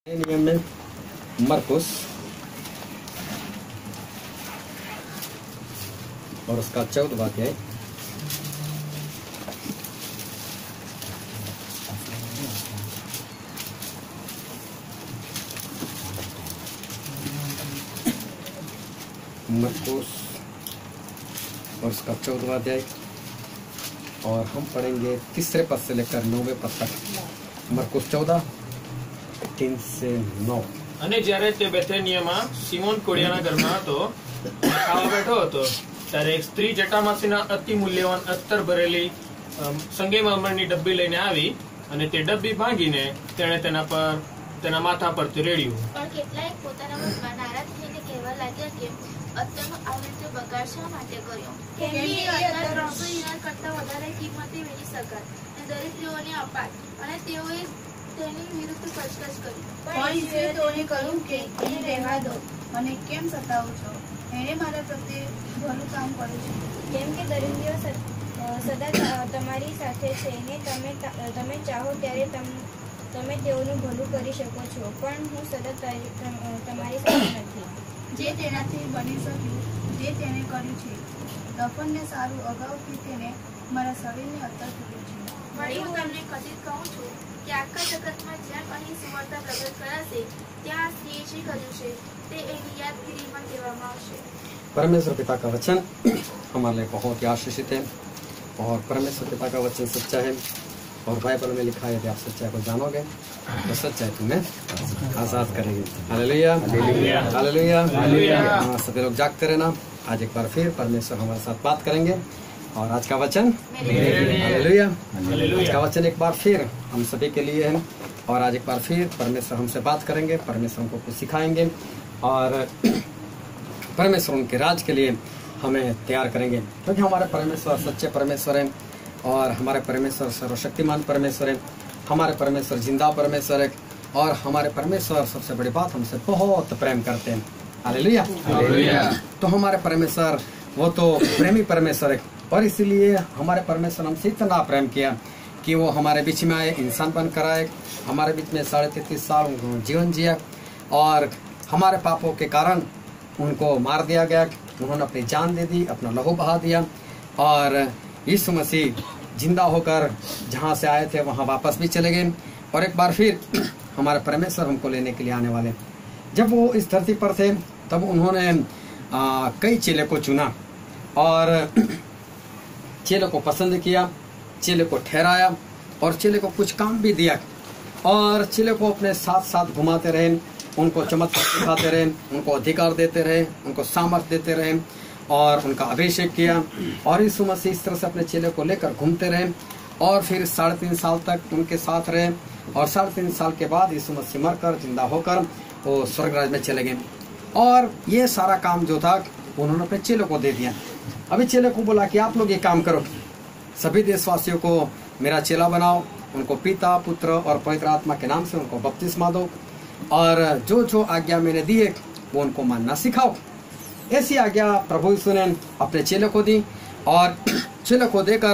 नियम में मरकुस और उसका 14वां अध्याय मरकुस और उसका 14वां अध्याय और हम पढ़ेंगे 3 पद से लेकर 9वें पद तक। मरकुस 14 3 से 9। અને જ્યારે તે બેથેનિયામાં સિમોન કોળિયાના ઘરમાં હતો ખાવા બેઠો હતો ત્યારે એક સ્ત્રી જટામાસીના અતિ મૂલ્યવાન અત્તર ભરેલી સંગેમરમરની ડબ્બી લઈને આવી અને તે ડબ્બી ભાંગીને તેણે તેના માથા પરથી રેડ્યું. પણ કેટલાક પોતાના મનમાં નારાજ થઈને કહેવા લાગ્યા કે અત્તરનો આવી રીતે બગાડ શા માટે કર્યો? કેમ કે અત્તર 300 દિનાર કરતાં વધારે કિંમતે વેચી શકાય અને દરિદ્રીઓને અપાય. અને તેઓએ તેની વિરુદ્ધ કચકચ કરી. પણ ઈશ્વરે તેઓને કહ્યું કે એને રહેવા દો, મને કેમ સતાવો છો? એણે મારા પ્રત્યે ભલું કામ કર્યું છે. કેમ કે દરિદ્રીઓ સદા તમારી સાથે છે ને તમે ચાહો ત્યારે તમે તેઓનું ભલું કરી શકો છો, પણ હું સદા તમારી સાથે નથી. જે તેનાથી બની શક્યું જે તેણે કર્યું છે. દફનને સારું અગાઉથી તેને મારા શરીરને અત્તર કર્યું છે. વળી હું તમને કથિત કહું છું કે આખા જગતમાં જ્યાં અહીં સુવર્તા પ્રગટ કરાશે ત્યાં સ્ત્રીએ જે કર્યું છે તે એની યાદગીરીમાં કહેવામાં આવશે. परमेश्वर पिता का वचन हमारे लिए बहुत ही आशीषित है और परमेश्वर पिता का वचन सच्चा है और बाइबल में लिखा है यदि आप सच्चाई को जानोगे तो सच्चाई तुम्हें आजाद करेगी. Hallelujah hallelujah hallelujah. सभी लोग जागते रहना. आज एक बार फिर परमेश्वर हमारे साथ बात करेंगे और आज का वचन हालेलुया. आज का वचन एक बार फिर हम सभी के लिए है और आज एक बार फिर परमेश्वर हमसे बात करेंगे. परमेश्वर हमको कुछ सिखाएंगे और परमेश्वर उनके राज के लिए हमें तैयार करेंगे, क्योंकि हमारे परमेश्वर सच्चे परमेश्वर हैं और हमारे परमेश्वर सर्वशक्तिमान परमेश्वर हैं. हमारे परमेश्वर जिंदा परमेश्वर है और हमारे परमेश्वर सबसे बड़ी बात हमसे बहुत प्रेम करते हैं. Hallelujah hallelujah. तो हमारे परमेश्वर वो तो प्रेमी परमेश्वर है और इसीलिए हमारे परमेश्वर हमसे इतना प्रेम किया कि वो हमारे बीच में आए, इंसान बनकर आए, हमारे बीच में 33.5 साल जीवन जिया और हमारे पापों के कारण उनको मार दिया गया. उन्होंने अपनी जान दे दी, अपना लहू बहा दिया और यीशु मसीह जिंदा होकर जहाँ से आए थे वहाँ वापस भी चले गए और एक बार फिर हमारे परमेश्वर हमको लेने के लिए आने वाले. जब वो इस धरती पर थे तब उन्होंने कई चेले को चुना और चेले को पसंद किया, चेले को ठहराया और चेले को कुछ काम भी दिया और चेले को अपने साथ साथ घुमाते रहे, उनको चमत्कार दिखाते रहे, उनको अधिकार देते रहे, उनको सामर्थ देते रहे और उनका अभिषेक किया. और यीशु मसीह इस तरह से अपने चेले को लेकर घूमते रहे और फिर 3.5 साल तक उनके साथ रहे और 3.5 साल के बाद यीशु मसीह मरकर जिंदा होकर वो स्वर्गराज में चले गए. और ये सारा काम जो था उन्होंने अपने चेलों को दे दिया. अभी चेले को बोला कि आप लोग ये काम करो, सभी देशवासियों को मेरा चेला बनाओ, उनको पिता पुत्र और पवित्र आत्मा के नाम से उनको बपतिस्मा दो और जो जो आज्ञा मैंने दी है वो उनको मानना सिखाओ. ऐसी आज्ञा प्रभु यीशु ने अपने चेले को दी और चेले को देकर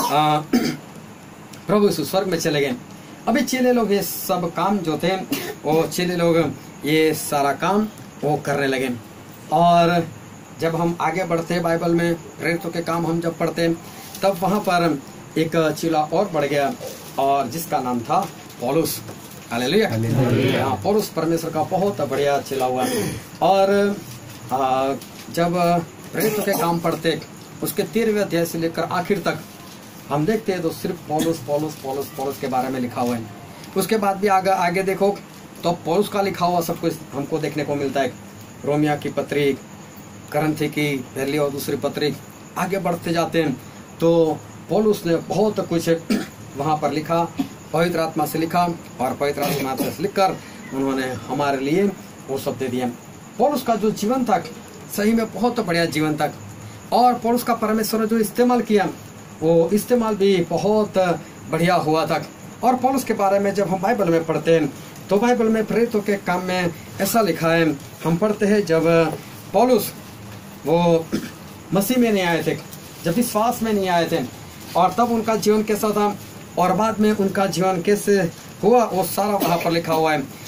प्रभु यीशु स्वर्ग में चले गए. अभी चेले लोग ये सब काम जो थे वो चेले लोग ये सारा काम वो करने लगे. और जब हम आगे बढ़ते बाइबल में प्रेरितों के काम हम जब पढ़ते तब वहाँ पर एक चेला और बढ़ गया और जिसका नाम था पौलुस. Hallelujah hallelujah. पौलुस परमेश्वर का बहुत बढ़िया चेला हुआ और जब प्रेरितों के काम पढ़ते उसके 13वें अध्याय से लेकर आखिर तक हम देखते हैं तो सिर्फ पौलुस पौलुस पौलुस पौलुस के बारे में लिखा हुआ है. उसके बाद भी आगे देखो तो पौलुस का लिखा हुआ सब कुछ हमको देखने को मिलता है. रोमिया की पत्री, करंथी की पहली और दूसरी पत्री, आगे बढ़ते जाते हैं तो पौलुस ने बहुत कुछ वहाँ पर लिखा, पवित्र आत्मा से लिखा और पवित्र आत्मा से लिखकर उन्होंने हमारे लिए वो सब दे दिया. पौलुस का जो जीवन था सही में बहुत बढ़िया जीवन था और पौलुस का परमेश्वर ने जो इस्तेमाल किया वो इस्तेमाल भी बहुत बढ़िया हुआ था. और पौलुस के बारे में जब हम बाइबल में पढ़ते हैं तो बाइबल में प्रेरितों के काम में ऐसा लिखा है, हम पढ़ते हैं जब पौलुस वो मसीह में नहीं आए थे, जब विश्वास में नहीं आए थे और तब उनका जीवन कैसा था और बाद में उनका जीवन कैसे हुआ वो सारा वहाँ पर लिखा हुआ है.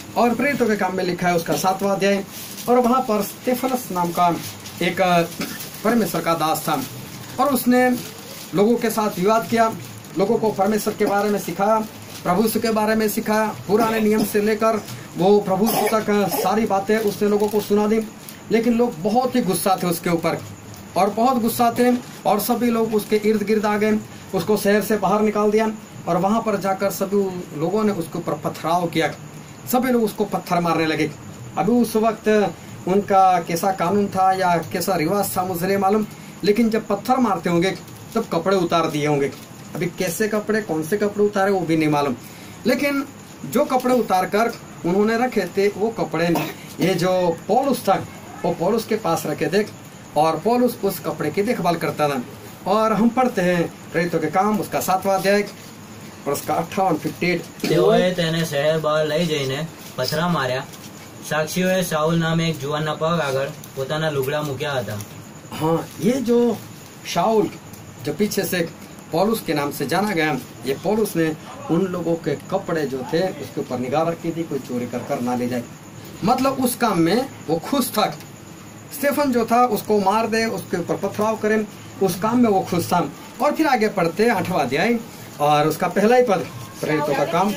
और प्रेरितों के काम में लिखा है उसका 7वां अध्याय। और वहां पर स्तेफनस नाम का एक परमेश्वर का दास था और उसने लोगों के साथ विवाद किया, लोगों को परमेश्वर के बारे में सिखाया, प्रभु यीशु के बारे में सिखाया, पुराने नियम से लेकर वो प्रभु यीशु तक सारी बातें उसने लोगों को सुना दी। लेकिन लोग बहुत ही गुस्सा थे उसके ऊपर और बहुत गुस्सा थे और सभी लोग उसके इर्द गिर्द आ गए, उसको शहर से बाहर निकाल दिया और वहां पर जाकर सभी लोगों ने उसके ऊपर पथराव किया, सभी लोग उसको पत्थर मारने लगे। अभी उस वक्त उनका कैसा कानून था या कैसा रिवाज था मुझे नहीं मालूम, लेकिन जब पत्थर मारते होंगे तब कपड़े उतार दिए होंगे। अभी कैसे कपड़े, कौन से कपड़े उतारे वो भी नहीं मालूम, लेकिन जो कपड़े उतार कर उन्होंने रखे थे वो कपड़े ये जो पौलुस था वो पौलुस के पास रखे थे और पौलुस उस कपड़े की देखभाल करता था। और हम पढ़ते हैं प्रेरितों के काम उसका 7वां अध्याय और उसका 58-58। તેઓએ તેને શહેર બહાર લઈ જઈને પથરા માર્યા. સાક્ષીઓએ સાઉલ નામે એક જુવાનના પગ આગળ પોતાના લુગડા મૂક્યા હતા. हाँ, ये जो शाऊल जो पीछे से पौलुस के नाम से जाना गया, ये पौलुस ने उन लोगों के कपड़े जो थे उसके ऊपर निगाह रखी थी, कोई चोरी कर कर ना ले जाए। मतलब उस काम में वो खुश था। स्टेफन जो था उसको मार दे, उसके ऊपर पथराव करे, उस काम में वो खुश था। और फिर आगे पढ़ते 8वां अध्याय और उसका पहला ही पद, प्रेरितों का काम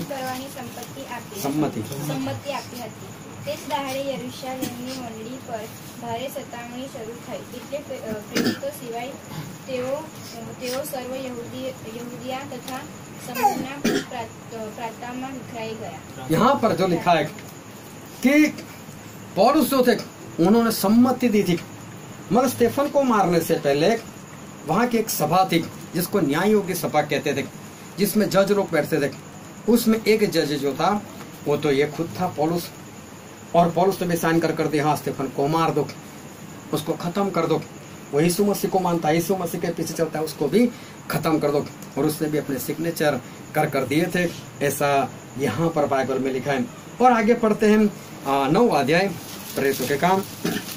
સંમતિ આપી હતી। તે જ દાડે યરુશલેમની મંડળી પર ભારે સતામણી શરૂ થઈ, એટલે પ્રેરિતો સિવાય તેઓ સર્વ યહૂદિયા તથા સમૂહના પ્રાંતમાં વિખરાઈ ગયા। यहाँ पर जो लिखा है कि पौलुस जो थे उन्होंने सम्मति दी थी। मगर स्टेफन को मारने से पहले वहां की एक सभा थी जिसको न्यायियों की सभा कहते थे, जिसमें जज लोग बैठते थे। उसमें एक जज जो था वो तो ये खुद था पौलुस, और पौलुस ने भी साइन कर दिया, हाँ स्टेफन को मार दो, उसको खत्म कर दो। वो यीशु मसीह को मानता है, यीशु मसीह के पीछे चलता है, उसको भी खत्म कर दो। और उसने भी अपने सिग्नेचर कर दिए थे, ऐसा यहाँ पर बाइबल में लिखा है। और आगे पढ़ते हैं 9वां अध्याय प्रेरितों के काम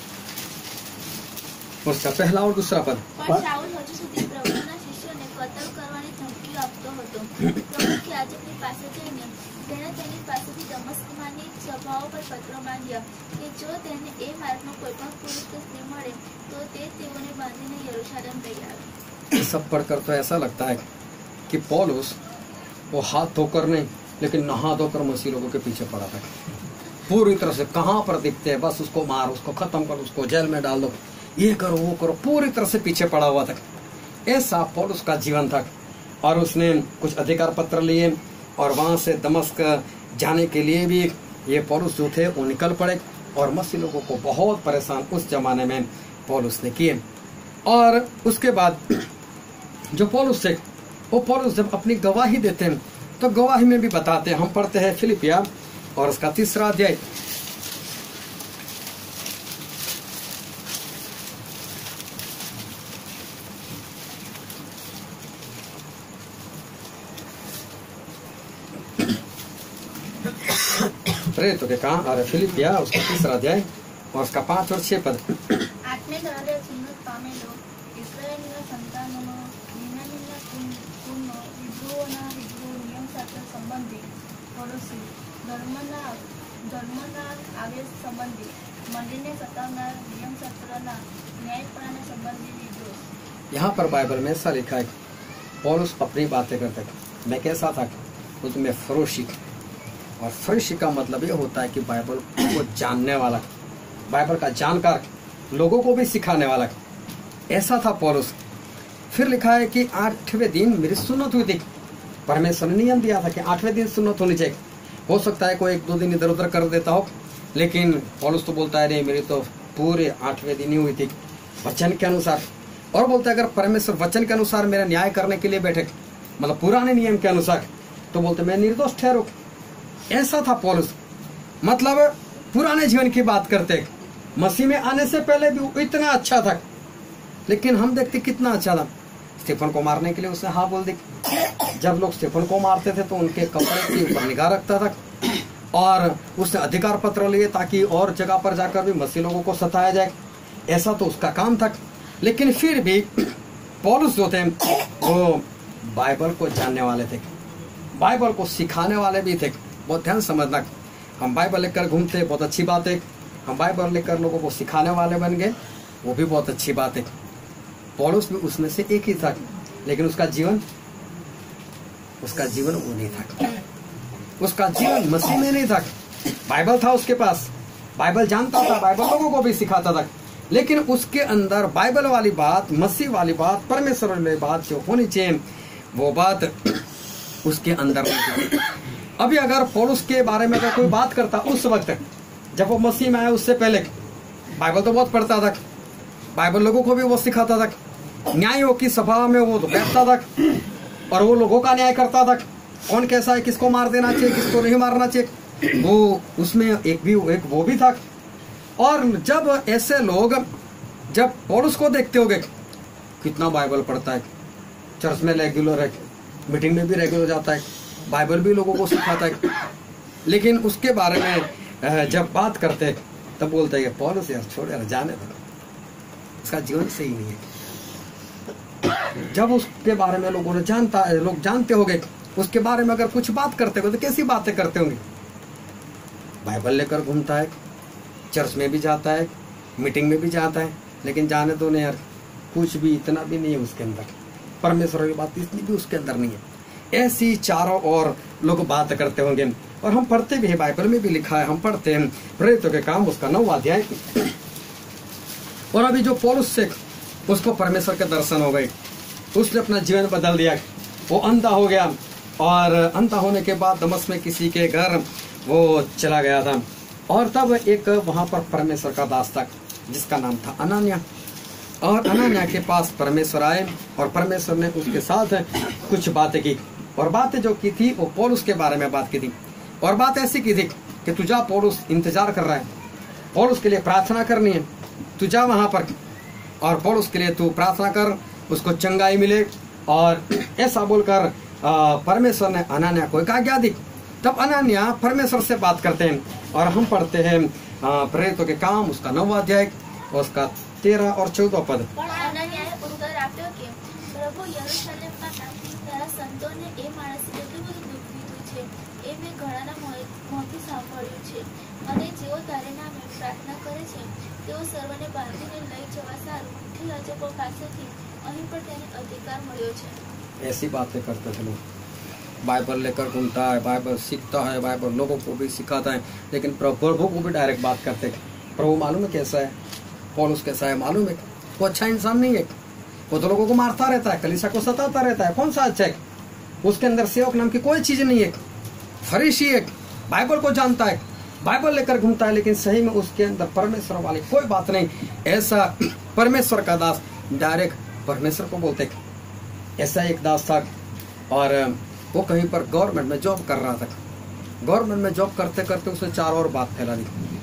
उसका पहला और दूसरा पद। પણ શાઉલ હજુ સુધી પ્રભુના શિષ્યોને કતલ કરવાની ધમકી આપતો હતો। પ્રમુખ યાજકની પાસે જઈને તેણે તેની પાસેથી દમસ્કમાંની સભાઓ પર પત્રો માંગ્યા કે જો તેને એ માર્ગનો કોઈ પણ પુરુષ કે સ્ત્રી મળે તો તે તેઓને બાંધીને યરુશલેમ લઈ આવે। ये सब पढ़कर तो ऐसा लगता है कि पौलुस वो हाथ धोकर नहीं लेकिन नहा धोकर मसीह लोगों के पीछे पड़ा था। पूरी तरह से कहाँ पर दिखते हैं बस उसको मार, उसको खत्म करो, उसको जेल में डाल दो, ये करो वो करो, पूरी तरह से पीछे पड़ा हुआ था। ऐसा पौलुस का जीवन था। और उसने कुछ अधिकार पत्र लिए और वहां से दमस्क जाने के लिए भी ये पौलुस जो थे वो निकल पड़े और मसीह लोगों को बहुत परेशान उस जमाने में पौलुस ने किए। और उसके बाद जो पौलुस थे वो पौलुस जब अपनी गवाही देते हैं तो गवाही में भी बताते हैं। हम पढ़ते हैं फिलिपिया और उसका 3रा अध्याय प्रेरितों के काम और फिलिपिया उसका 3रा अध्याय और उसका 5 और 6 पद। આત્મિક હૃદય સુન્નત પામેલો ઇસ્રાયેલના સંતાનોનો બિન્યામીનના કુળનો હિબ્રુઓના હિબ્રુ નિયમશાસ્ત્ર સંબંધી પડોશી ધર્મના આવેશ સંબંધી મંદિરને સતાવનાર નિયમશાસ્ત્રના ન્યાયપણાના સંબંધી નિર્દોષ। यहाँ पर बाइबल में ऐसा लिखा है पौलुस अपनी बातें करते मैं कैसा था तो तुम्हें फरोशी, और फरोशी का मतलब ये होता है कि बाइबल को जानने वाला, बाइबल का जानकार, लोगों को भी सिखाने वाला, ऐसा था पौलुस। फिर लिखा है कि 8वें दिन मेरी सुन्नत हुई थी। परमेश्वर ने नियम दिया था कि 8वें दिन सुन्नत होनी चाहिए। हो सकता है कोई 1-2 दिन इधर उधर कर देता हो, लेकिन पौलुस तो बोलता है नहीं मेरी तो पूरे 8वें दिन ही हुई थी वचन के अनुसार। और बोलता है अगर परमेश्वर वचन के अनुसार मेरा न्याय करने के लिए बैठे, मतलब पुराने नियम के अनुसार, तो बोलते मैं निर्दोष ठहरो। ऐसा था पौलुस। मतलब पुराने जीवन की बात करते, मसीह में आने से पहले भी वो इतना अच्छा था, लेकिन हम देखते कितना अच्छा था। स्टेफन को मारने के लिए उसने हाँ बोल दी। जब लोग स्टेफन को मारते थे तो उनके कपड़े के ऊपर निगाह रखता था और उसने अधिकार पत्र लिए ताकि और जगह पर जाकर भी मसीह लोगों को सताया जाए। ऐसा तो उसका काम था। लेकिन फिर भी पौलुस जो थे वो बाइबल को जानने वाले थे, बाइबल को सिखाने वाले भी थे। बहुत ध्यान समझना, हम बाइबल लेकर घूमते, बहुत अच्छी बात है। हम बाइबल लेकर लोगों को सिखाने वाले बन गए, वो भी बहुत अच्छी बात है। पौलुस भी उसमें से एक ही था, लेकिन उसका जीवन वो नहीं था। उसका जीवन मसीह में नहीं था। बाइबल था उसके पास, बाइबल जानता था, बाइबल लोगों को भी सिखाता था, लेकिन उसके अंदर बाइबल वाली बात, मसीह वाली बात, परमेश्वर वाली बात जो होनी चाहिए, वो बात उसके अंदर नहीं थी। अभी अगर पौलुस के बारे में अगर कोई बात करता उस वक्त, जब वो मसीह में आया उससे पहले, बाइबल तो बहुत पढ़ता था, बाइबल लोगों को भी वो सिखाता था, न्यायों की सभा में वो तो बैठता था और वो लोगों का न्याय करता था, कौन कैसा है, किसको मार देना चाहिए, किसको नहीं मारना चाहिए, वो उसमें एक वो भी था। और जब ऐसे लोग जब पौलुस को देखते होंगे, कितना बाइबल पढ़ता है, चर्च में रेगुलर है, मीटिंग में भी रेगुलर जाता है, बाइबल भी लोगों को सिखाता है, लेकिन उसके बारे में जब बात करते तब बोलते हैं पौलुस यार छोड़ यार, जाने दो, उसका जीवन सही नहीं है। जब उसके बारे में लोग जानते होंगे, उसके बारे में अगर कुछ बात करते हो तो कैसी बातें करते होंगे। बाइबल लेकर घूमता है, चर्च में भी जाता है, मीटिंग में भी जाता है, लेकिन जाने दो नहीं यार, कुछ भी इतना भी नहीं है उसके अंदर, परमेश्वर की बात इतनी भी उसके अंदर नहीं है। ऐसी चारों ओर लोग बात करते होंगे। और हम पढ़ते भी हैं, बाइबल में भी लिखा है, हम पढ़ते हैं प्रेरितों के काम उसका 9वां अध्याय। और अभी जो पौलुस से उसको परमेश्वर के दर्शन हो गए, उसने अपना जीवन बदल दिया, वो अंधा हो गया, और अंधा होने के बाद दमस्क में किसी के घर वो चला गया था। और तब एक वहां पर परमेश्वर का दास था जिसका नाम था अनान्या, और अनान्या के पास परमेश्वर आए और परमेश्वर ने उसके साथ कुछ बातें की, और बातें जो की थी वो पौलुस के बारे में बात की थी। और बात ऐसी की थी कि तू जा, पौलुस इंतजार कर रहा है, पौलुस के लिए प्रार्थना करनी है, तू जा वहां पर और पौलुस के लिए तू प्रार्थना कर, उसको चंगाई मिले। और ऐसा बोलकर परमेश्वर ने अनान्या को एक आज्ञा दी। तब अनान्या परमेश्वर से बात करते हैं, और हम पढ़ते हैं प्रेरितों के काम उसका 9वां अध्याय, उसका 13 और 14 पद। અનન્યાએ ઉત્તર આપ્યો કે પ્રભુ યરૂશલેમમાં તારા સંતોને એ માણસે કેટલું બધું દુઃખ દીધું છે એ મેં ઘણાના મોંથી સાંભળ્યું છે, અને જેઓ તારે નામે પ્રાર્થના કરે છે તેઓ સર્વને બાંધીને લઈ જવા સારું મુખ્ય યાજકો પાસેથી અહીં પણ તેને અધિકાર મળ્યો છે। ऐसी बातें करते थे लोग, बाइबल लेकर घूमता है, बाइबल सीखता है, बाइबल लोगों को भी सिखाता है, लेकिन प्रभु को भी डायरेक्ट बात करते हैं। प्रभु मालूम है कैसा है, पौलुस कैसा है मालूम है, वो अच्छा इंसान नहीं है, वो तो लोगों को मारता रहता है, कलीसिया को सताता रहता है, कौन सा अच्छा है, उसके अंदर सेवक नाम की कोई चीज नहीं है, फरीसी है, बाइबल को जानता है, बाइबल लेकर घूमता है, लेकिन सही में उसके अंदर परमेश्वर वाली कोई बात नहीं। ऐसा परमेश्वर का दास डायरेक्ट परमेश्वर को बोलते। ऐसा एक दास था, और वो कहीं पर गवर्नमेंट में जॉब कर रहा था। गवर्नमेंट में जॉब करते करते उसने चारों ओर बात फैला दी,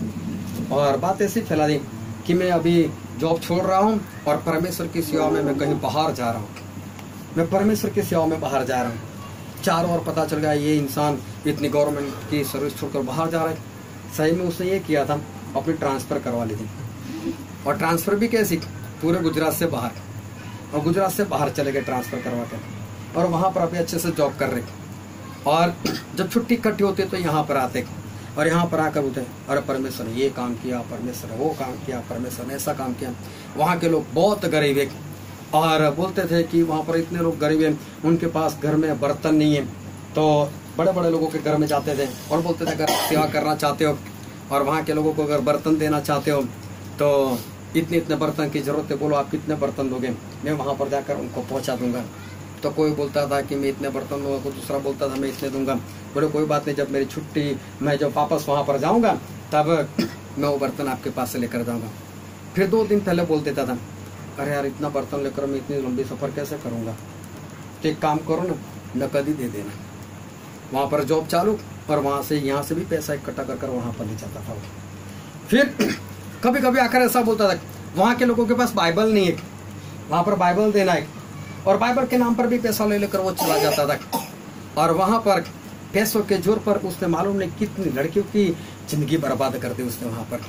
और बात ऐसी फैला दी कि मैं अभी जॉब छोड़ रहा हूँ और परमेश्वर की सेवा में मैं कहीं बाहर जा रहा हूँ, मैं परमेश्वर की सेवा में बाहर जा रहा हूँ। चारों ओर पता चल गया ये इंसान इतनी गवर्नमेंट की सर्विस छोड़कर बाहर जा रहा है। सही में उसने ये किया था, अपनी ट्रांसफर करवा ली थी, और ट्रांसफर भी कैसी, पूरे गुजरात से बाहर, और गुजरात से बाहर चले गए ट्रांसफर करवा कर, और वहाँ पर अभी अच्छे से जॉब कर रहे। और जब छुट्टी इकट्ठी होती तो यहाँ पर आते, और यहाँ पर आकर बोलते अरे परमेश्वर ने ये काम किया, परमेश्वर ने वो काम किया, परमेश्वर ने ऐसा काम किया। वहाँ के लोग बहुत गरीब है, और बोलते थे कि वहाँ पर इतने लोग गरीब हैं, उनके पास घर में बर्तन नहीं है, तो बड़े बड़े लोगों के घर में जाते थे और बोलते थे अगर सेवा करना चाहते हो और वहाँ के लोगों को अगर बर्तन देना चाहते हो तो इतने इतने बर्तन की जरूरत है, बोलो आप कितने बर्तन दोगे, मैं वहाँ पर जाकर उनको पहुँचा दूंगा। तो कोई बोलता था कि मैं इतने बर्तन दूंगा, कोई दूसरा बोलता था मैं इतने दूंगा। बोले कोई बात नहीं, जब मेरी छुट्टी मैं जब वापस वहाँ पर जाऊँगा तब मैं वो बर्तन आपके पास से लेकर जाऊँगा। फिर 2 दिन पहले बोल देता था अरे यार इतना बर्तन लेकर मैं इतनी लंबी सफ़र कैसे करूँगा, तो एक काम करो ना, नकद ही दे देना। वहाँ पर जॉब चालू, और वहाँ से यहाँ से भी पैसा इकट्ठा कर वहाँ पर ले जाता था वो। फिर कभी कभी आकर ऐसा बोलता था वहाँ के लोगों के पास बाइबल नहीं है, वहाँ पर बाइबल देना है, और बाइबल के नाम पर भी पैसा ले लेकर वो चला जाता था। और वहाँ पर पैसों के जोर पर उसने मालूम नहीं कितनी लड़कियों की जिंदगी बर्बाद कर दी उसने वहाँ पर।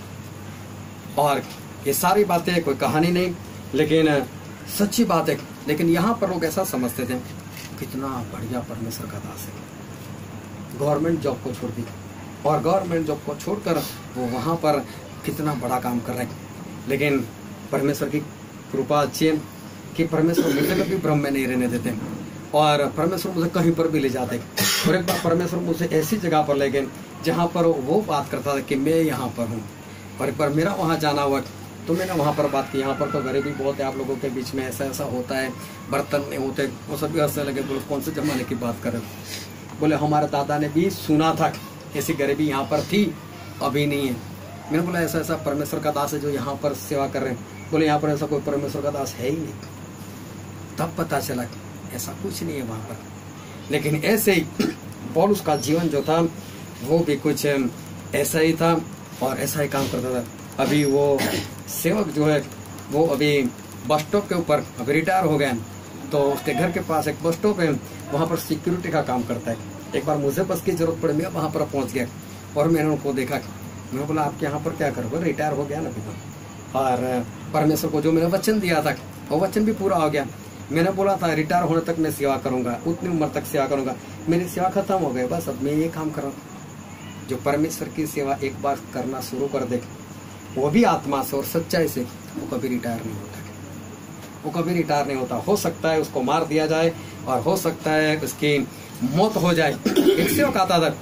और ये सारी बातें कोई कहानी नहीं, लेकिन सच्ची बात है। लेकिन यहाँ पर लोग ऐसा समझते थे कितना बढ़िया परमेश्वर का दास है, गवर्नमेंट जॉब को छोड़ दी और गवर्नमेंट जॉब को छोड़कर वो वहाँ पर कितना बड़ा काम कर रहे हैं। लेकिन परमेश्वर की कृपा अच्छी है कि परमेश्वर मुझे कभी भ्रम में नहीं रहने देते और परमेश्वर मुझे कहीं पर भी ले जाते। और एक बार परमेश्वर मुझे ऐसी जगह पर ले गए जहाँ पर वो बात करता था कि मैं यहाँ पर हूँ। और एक बार मेरा वहाँ जाना हुआ तो मैंने वहाँ पर बात की, यहाँ पर तो गरीबी बहुत है, आप लोगों के बीच में ऐसा ऐसा होता है, बर्तन नहीं होते। वो सभी हंसने लगे, बोले कौन से जमाने की बात कर रहे हो? बोले हमारे दादा ने भी सुना था ऐसी गरीबी यहाँ पर थी, अभी नहीं है। मैंने बोला ऐसा ऐसा परमेश्वर का दास है जो यहाँ पर सेवा कर रहे हैं। बोले यहाँ पर ऐसा कोई परमेश्वर का दास है ही नहीं। तब पता चला ऐसा कुछ नहीं है वहाँ पर। लेकिन ऐसे ही पौलुस का जीवन जो था वो भी कुछ ऐसा ही था और ऐसा ही काम करता था। अभी वो सेवक जो है वो अभी बस स्टॉप के ऊपर अभी रिटायर हो गए, तो उसके घर के पास एक बस स्टॉप है, वहाँ पर सिक्योरिटी का काम करता है। एक बार मुझे बस की जरूरत पड़ी, मैं वहाँ पर पहुँच गया और मैंने उनको देखा। मैं बोला आपके यहाँ पर क्या करोगे? रिटायर हो गया ना अभी तो। और परमेश्वर को जो मैंने वचन दिया था वो वचन भी पूरा हो गया। मैंने बोला था रिटायर होने तक मैं सेवा करूंगा, उतनी उम्र तक सेवा करूंगा। मेरी सेवा खत्म हो गई, बस अब मैं ये काम कर रहा हूँ। जो परमेश्वर की सेवा एक बार करना शुरू कर दे, वो भी आत्मा से और सच्चाई से, वो कभी रिटायर नहीं होता। वो कभी रिटायर नहीं होता। हो सकता है उसको मार दिया जाए और हो सकता है उसकी मौत हो जाए। एक सेवक आता था,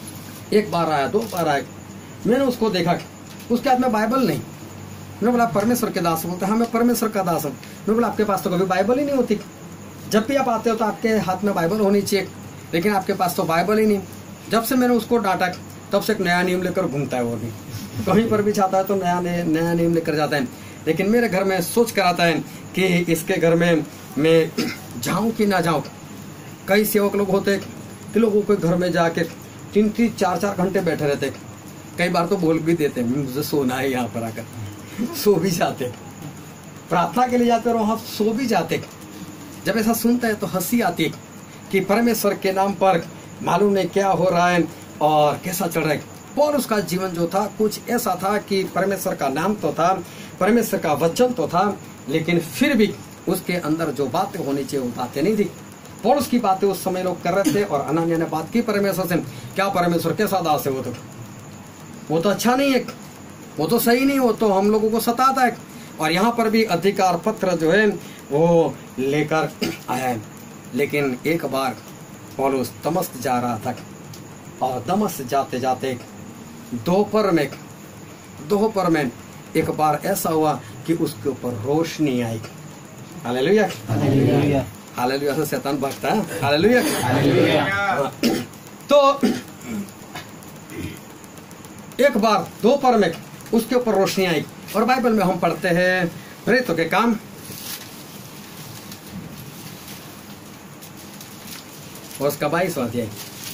एक बार आया, 2 बार आया, मैंने उसको देखा, उसके हाथ में बाइबल नहीं। मैंने बोला परमेश्वर के दास? बोलते हाँ मैं परमेश्वर का दास हूँ। मैं बोला आपके पास तो कभी बाइबल ही नहीं होती, जब भी आप आते हो तो आपके हाथ में बाइबल होनी चाहिए, लेकिन आपके पास तो बाइबल ही नहीं। जब से मैंने उसको डांटा तब से एक नया नियम लेकर घूमता है। वो भी कहीं पर भी जाता है तो नया नियम लेकर जाता है। लेकिन मेरे घर में सोच कर आता है कि इसके घर में मैं जाऊं कि ना जाऊं। कई सेवक लोग होते कि लोगों के घर में जाके 3-3, 4-4 घंटे बैठे रहते। कई बार तो बोल भी देते मुझे सोना है यहाँ पर आकर, सो भी जाते। प्रार्थना के लिए जाते और वहां सो भी जाते। जब ऐसा सुनते हैं तो हंसी आती है कि परमेश्वर के नाम पर मालूम नहीं क्या हो रहा है और कैसा चल रहा है। पौलुस का जीवन जो था कुछ ऐसा था कि परमेश्वर का नाम तो था, परमेश्वर का वचन तो था, लेकिन फिर भी उसके अंदर जो बातें होनी चाहिए वो बातें नहीं थी। पौलुस की बातें उस समय लोग कर रहे थे और अनन्या ने बात की परमेश्वर से, क्या परमेश्वर कैसा दास है? वो तो अच्छा नहीं है, वो तो सही नहीं, वो तो हम लोगों को सताता है। और यहाँ पर भी अधिकार पत्र जो है वो लेकर आया है। लेकिन एक बार पौलुस दमिश्क जा रहा था और दमिश्क जाते जाते दोपहर में एक बार ऐसा हुआ कि उसके ऊपर रोशनी आई। Hallelujah, hallelujah, hallelujah. से शैतान भागता है। Hallelujah, hallelujah. तो एक बार दोपहर में उसके ऊपर रोशनी आई और बाइबल में हम पढ़ते हैं प्रेरितों के काम और उसका 22वां अध्याय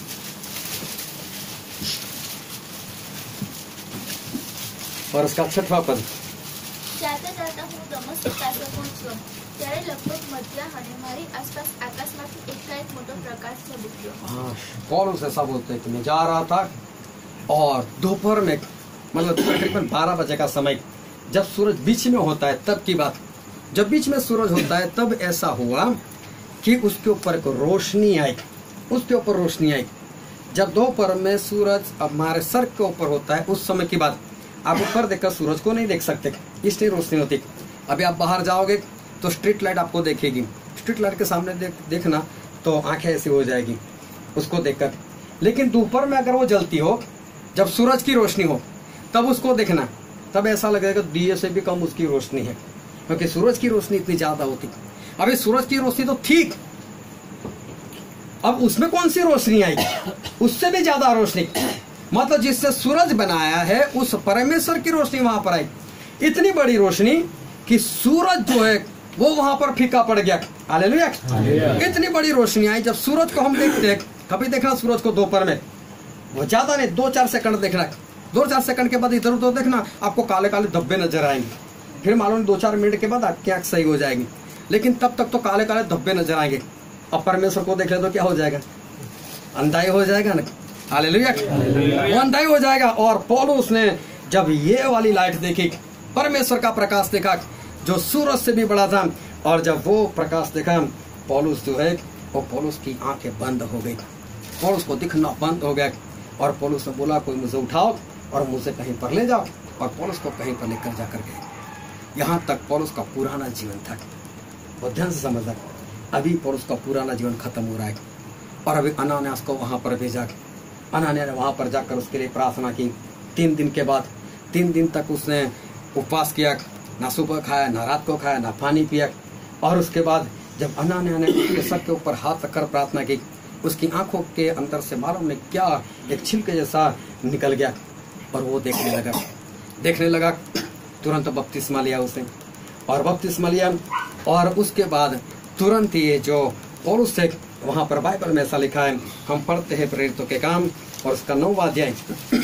और उसका 6वां पद। જાતા જાતા હું દમિશ્ક પાસે પહોંચ્યો ત્યારે લગભગ મધ્યાહ્ન અને મારી આસપાસ આકાશમાંથી એકાએક મોટો પ્રકાશ ઝબૂક્યો। पौलुस ऐसा बोलते हैं कि मैं जा रहा था और दोपहर में मतलब तकरीबन 12 बजे का समय, जब सूरज बीच में होता है तब की बात, जब बीच में सूरज होता है तब ऐसा हुआ कि उसके ऊपर एक रोशनी आई, उसके ऊपर रोशनी आई। जब दोपहर में सूरज हमारे सर के ऊपर होता है उस समय की बात, आप ऊपर देखकर सूरज को नहीं देख सकते, इसलिए रोशनी होती। अभी आप बाहर जाओगे तो स्ट्रीट लाइट आपको देखेगी, स्ट्रीट लाइट के सामने देखना तो आंखें ऐसी हो जाएगी उसको देखकर। लेकिन दोपहर में अगर वो जलती हो, जब सूरज की रोशनी हो तब उसको देखना, तब ऐसा लगेगा दिए से भी कम उसकी रोशनी है, क्योंकि सूरज की रोशनी इतनी ज्यादा होती। अभी सूरज की रोशनी तो ठीक, अब उसमें कौन सी रोशनी आई? उससे भी ज्यादा रोशनी, मतलब जिससे सूरज बनाया है उस परमेश्वर की रोशनी वहां पर आई। इतनी बड़ी रोशनी कि सूरज जो है वो वहां पर फीका पड़ गया। हालेलुया। इतनी बड़ी रोशनी आई। जब सूरज को हम देखते हैं, कभी देखना सूरज को दोपहर में, वो ज्यादा नहीं 2-4 सेकंड देखना, 2-4 सेकंड के बाद इधर उधर देखना, आपको काले काले धब्बे नजर आएंगे। फिर मालूम 2-4 मिनट के बाद आपकी आंख सही हो जाएगी, लेकिन तब तक तो काले काले धब्बे नजर आएंगे। अब परमेश्वर को देख ले तो क्या हो जाएगा? अंधाई हो जाएगा ना। हालेलुया, वो अंधाई हो जाएगा। और पौलुस ने जब ये वाली लाइट देखी, परमेश्वर का प्रकाश देखा जो सूरज से भी बड़ा था, और जब वो प्रकाश देखा, पौलुस जो है वो पौलुस की आंखें बंद हो गई, पौलुस को दिखना बंद हो गया। और पौलुस ने बोला कोई मुझे उठाओ और मुझे कहीं पर ले जाओ, और पौलुस को कहीं पर लेकर जाकर गए। यहाँ तक पौलुस का पुराना जीवन था। और ध्यान से समझना, अभी पौलुस का पुराना जीवन खत्म हो रहा है और अभी अनानियास को वहां पर भेजा। अनानियास ने वहां पर जाकर उसके लिए प्रार्थना की। 3 दिन के बाद 3 दिन तक उसने उपवास किया, ना सुबह खाया, ना रात को खाया, ना पानी पिया। और उसके बाद जब अनानियास ने उसके सर के ऊपर हाथ रखकर प्रार्थना की, उसकी आंखों के अंदर से मालूम नहीं क्या एक छिलके जैसा निकल गया और वो देखने लगा। तुरंत बपतिस्मा लिया उसने, और बपतिस्मा लिया, और उसके बाद तुरंत ये जो पौलुस थे वहां पर बाइबल में ऐसा लिखा है, हम पढ़ते हैं प्रेरितों के काम और उसका 9वां अध्याय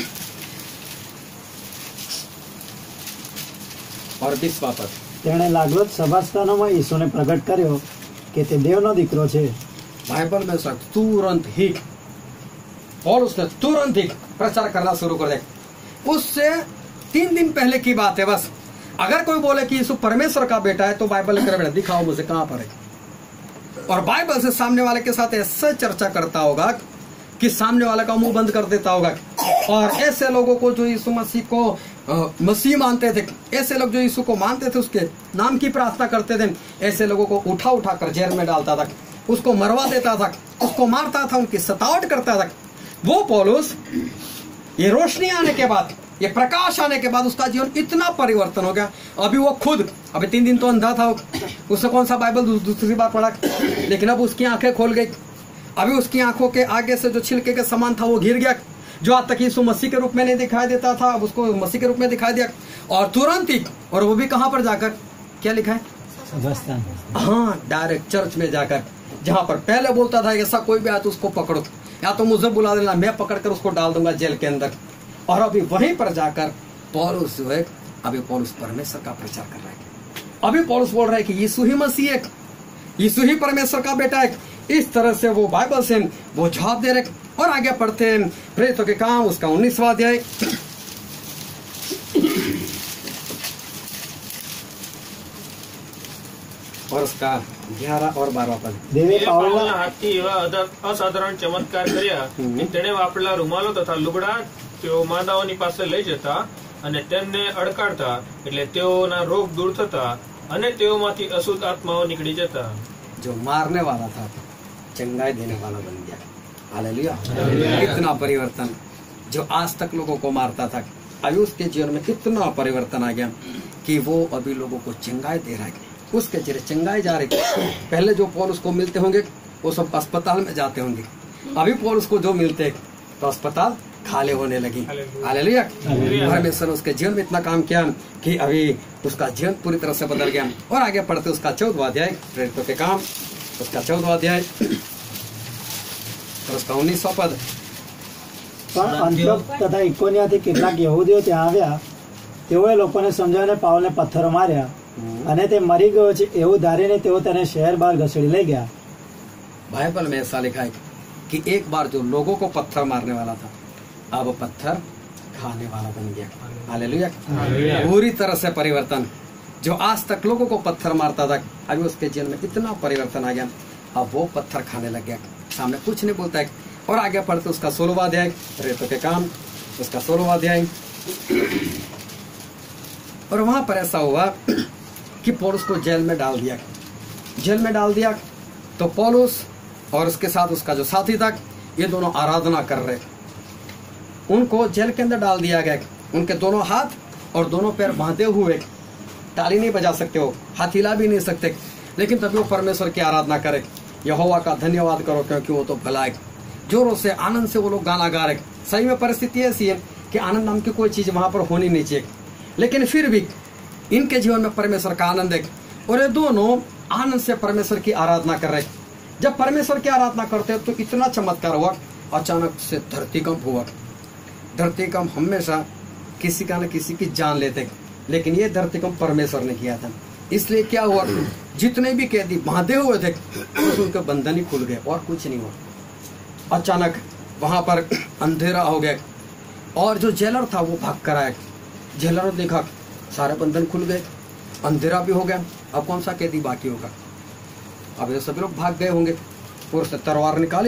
और 20वां पद। તેણે લાગવત સભાસ્થાનોમાં ઈસુને પ્રગટ કર્યો કે તે દેવનો દીકરો છે। बाइबल में सब तुरंत ही पौलुस ने तुरंत ही प्रचार करना शुरू कर दिया। उससे 3 दिन पहले की बात है बस। अगर कोई बोले कि यीशु परमेश्वर का बेटा है तो बाइबल लेकर बेटा दिखाओ मुझे कहां पर है। और बाइबल से सामने वाले के साथ ऐसा चर्चा करता होगा कि सामने वाले का मुंह बंद कर देता होगा। और ऐसे लोगों को जो यीशु मसीह को मसीह मानते थे, ऐसे लोग जो यीशु को मानते थे, उसके नाम की प्रार्थना करते थे, ऐसे लोगों को उठा उठा कर जेल में डालता था, उसको मरवा देता था, उसको मारता था, उनकी सतावट करता था। वो पौलुस ये रोशनी आने के बाद, ये प्रकाश आने के बाद उसका जीवन इतना परिवर्तन हो गया। अभी वो खुद, अभी 3 दिन तो अंधा था, उसने कौन सा बाइबल दूसरी बार पढ़ा, लेकिन अब उसकी आंखें खोल गई। अभी उसकी आंखों के आगे से जो छिलके के समान था वो गिर गया। जो आज तक यीशु मसीह के रूप में नहीं दिखाई देता था, अब उसको मसीह के रूप में दिखाई दिया। और तुरंत ही, और वो भी कहां पर जाकर, क्या लिखा है, સભાસ્થાન। हाँ, डायरेक्ट चर्च में जाकर, जहां पर पहले बोलता था ऐसा कोई भी आया तो उसको पकड़ो, या तो मुझे बुला देना, मैं पकड़कर उसको डाल दूंगा जेल के अंदर। और अभी वहीं पर जाकर पौलुस जो है, अभी पौलुस परमेश्वर का प्रचार कर रहा है। अभी पौलुस बोल रहा है कि यीशु ही मसीह है, यीशु ही परमेश्वर का बेटा है। इस तरह से वो बाइबल से वो जवाब दे रहे। और आगे पढ़ते हैं प्रेरितों के काम उसका 19वां अध्याय और उसका 11 और 12 पद। દેવે પાઉલના પાઉલના હાથથી એવા અસાધારણ ચમત્કાર કર્યા કે તેણે વાપરેલા રૂમાલો તથા લુગડા તેઓ માંદાઓની પાસે લઈ જતા અને તેમને અડકાડતા, એટલે તેઓના રોગ દૂર થતા અને તેઓમાંથી અશુદ્ધ આત્માઓ નીકળી જતા। जो मारने वाला था चंगाई देने वाला बन गया। हालेलुया। कितना परिवर्तन। जो आज तक लोगों को मारता था, अभी उसके जीवन में कितना परिवर्तन आ गया कि वो अभी लोगों को चंगाई दे रहा है। उसके जरिए चंगाई जा रही। पहले जो पौलुस को मिलते होंगे वो सब अस्पताल में जाते होंगे, अभी पौलुस को जो मिलते तो अस्पताल खाली होने लगी। हालेलुया। परमेश्वर उसके जीवन में इतना काम किया कि अभी उसका जीवन पूरी तरह से बदल गया। और आगे पढ़ते उसका 14वां अध्याय प्रेरितों के काम उसका 14वां अध्याय और उसका 19वां पद। પણ અંત્યોક તથા ઇકોનિયાથી કેટલાક યહૂદીઓ ત્યાં આવ્યા, તેઓએ લોકોને સમજાવીને પાઉલને પથ્થરો માર્યા અને તે મરી ગયો છે એવું ધારીને તેઓ તેને શહેર બહાર ઘસેડી લઈ ગયા। बाइबल में ऐसा लिखा है कि एक बार जो लोगों को पत्थर मारने वाला था, अब पत्थर खाने वाला बन गया। हालेलुया। पूरी तरह से परिवर्तन। जो आज तक लोगों को पत्थर मारता था, अभी उसके जीवन में इतना परिवर्तन आ गया, अब वो पत्थर खाने लग गया, सामने कुछ नहीं बोलता है। और आगे पढ़ते उसका 16वां अध्याय प्रेरितों के काम उसका 16वां अध्याय। और वहां पर ऐसा हुआ कि पौलुस को जेल में डाल दिया। जेल में डाल दिया तो पौलुस और उसके साथ उसका जो साथी था, ये दोनों आराधना कर रहे। उनको जेल के अंदर डाल दिया गया। उनके दोनों हाथ और दोनों पैर बांधे हुए, ताली नहीं बजा सकते हो, हाथ हिला भी नहीं सकते, लेकिन तभी वो परमेश्वर की आराधना करे, यहोवा का धन्यवाद करो क्योंकि वो तो भला है। जोरों से आनंद से वो लोग गाना गा रहे। सही में परिस्थिति ऐसी है कि आनंद नाम की कोई चीज वहां पर होनी नहीं चाहिए, लेकिन फिर भी इनके जीवन में परमेश्वर का आनंद है और ये दोनों आनंद से परमेश्वर की आराधना कर रहे। जब परमेश्वर की आराधना करते हैं तो इतना चमत्कार हुआ, अचानक से धरतीकंप हुआ। धरतीकंप हमेशा किसी का न किसी की जान लेते, लेकिन ये धरतीकंप परमेश्वर ने किया था। इसलिए क्या हुआ, जितने भी कैदी बांधे हुए थे उनके बंधन ही खुल गए और कुछ नहीं हुआ। अचानक वहां पर अंधेरा हो गया और जो जेलर था वो भाग कर आया। जेलर ने देखा सारे बंधन खुल गए, अंधेरा भी हो गया, अब कौन सा कैदी बाकी होगा। अब ये सभी लोग भाग गए होंगे। और उसने तलवार निकाली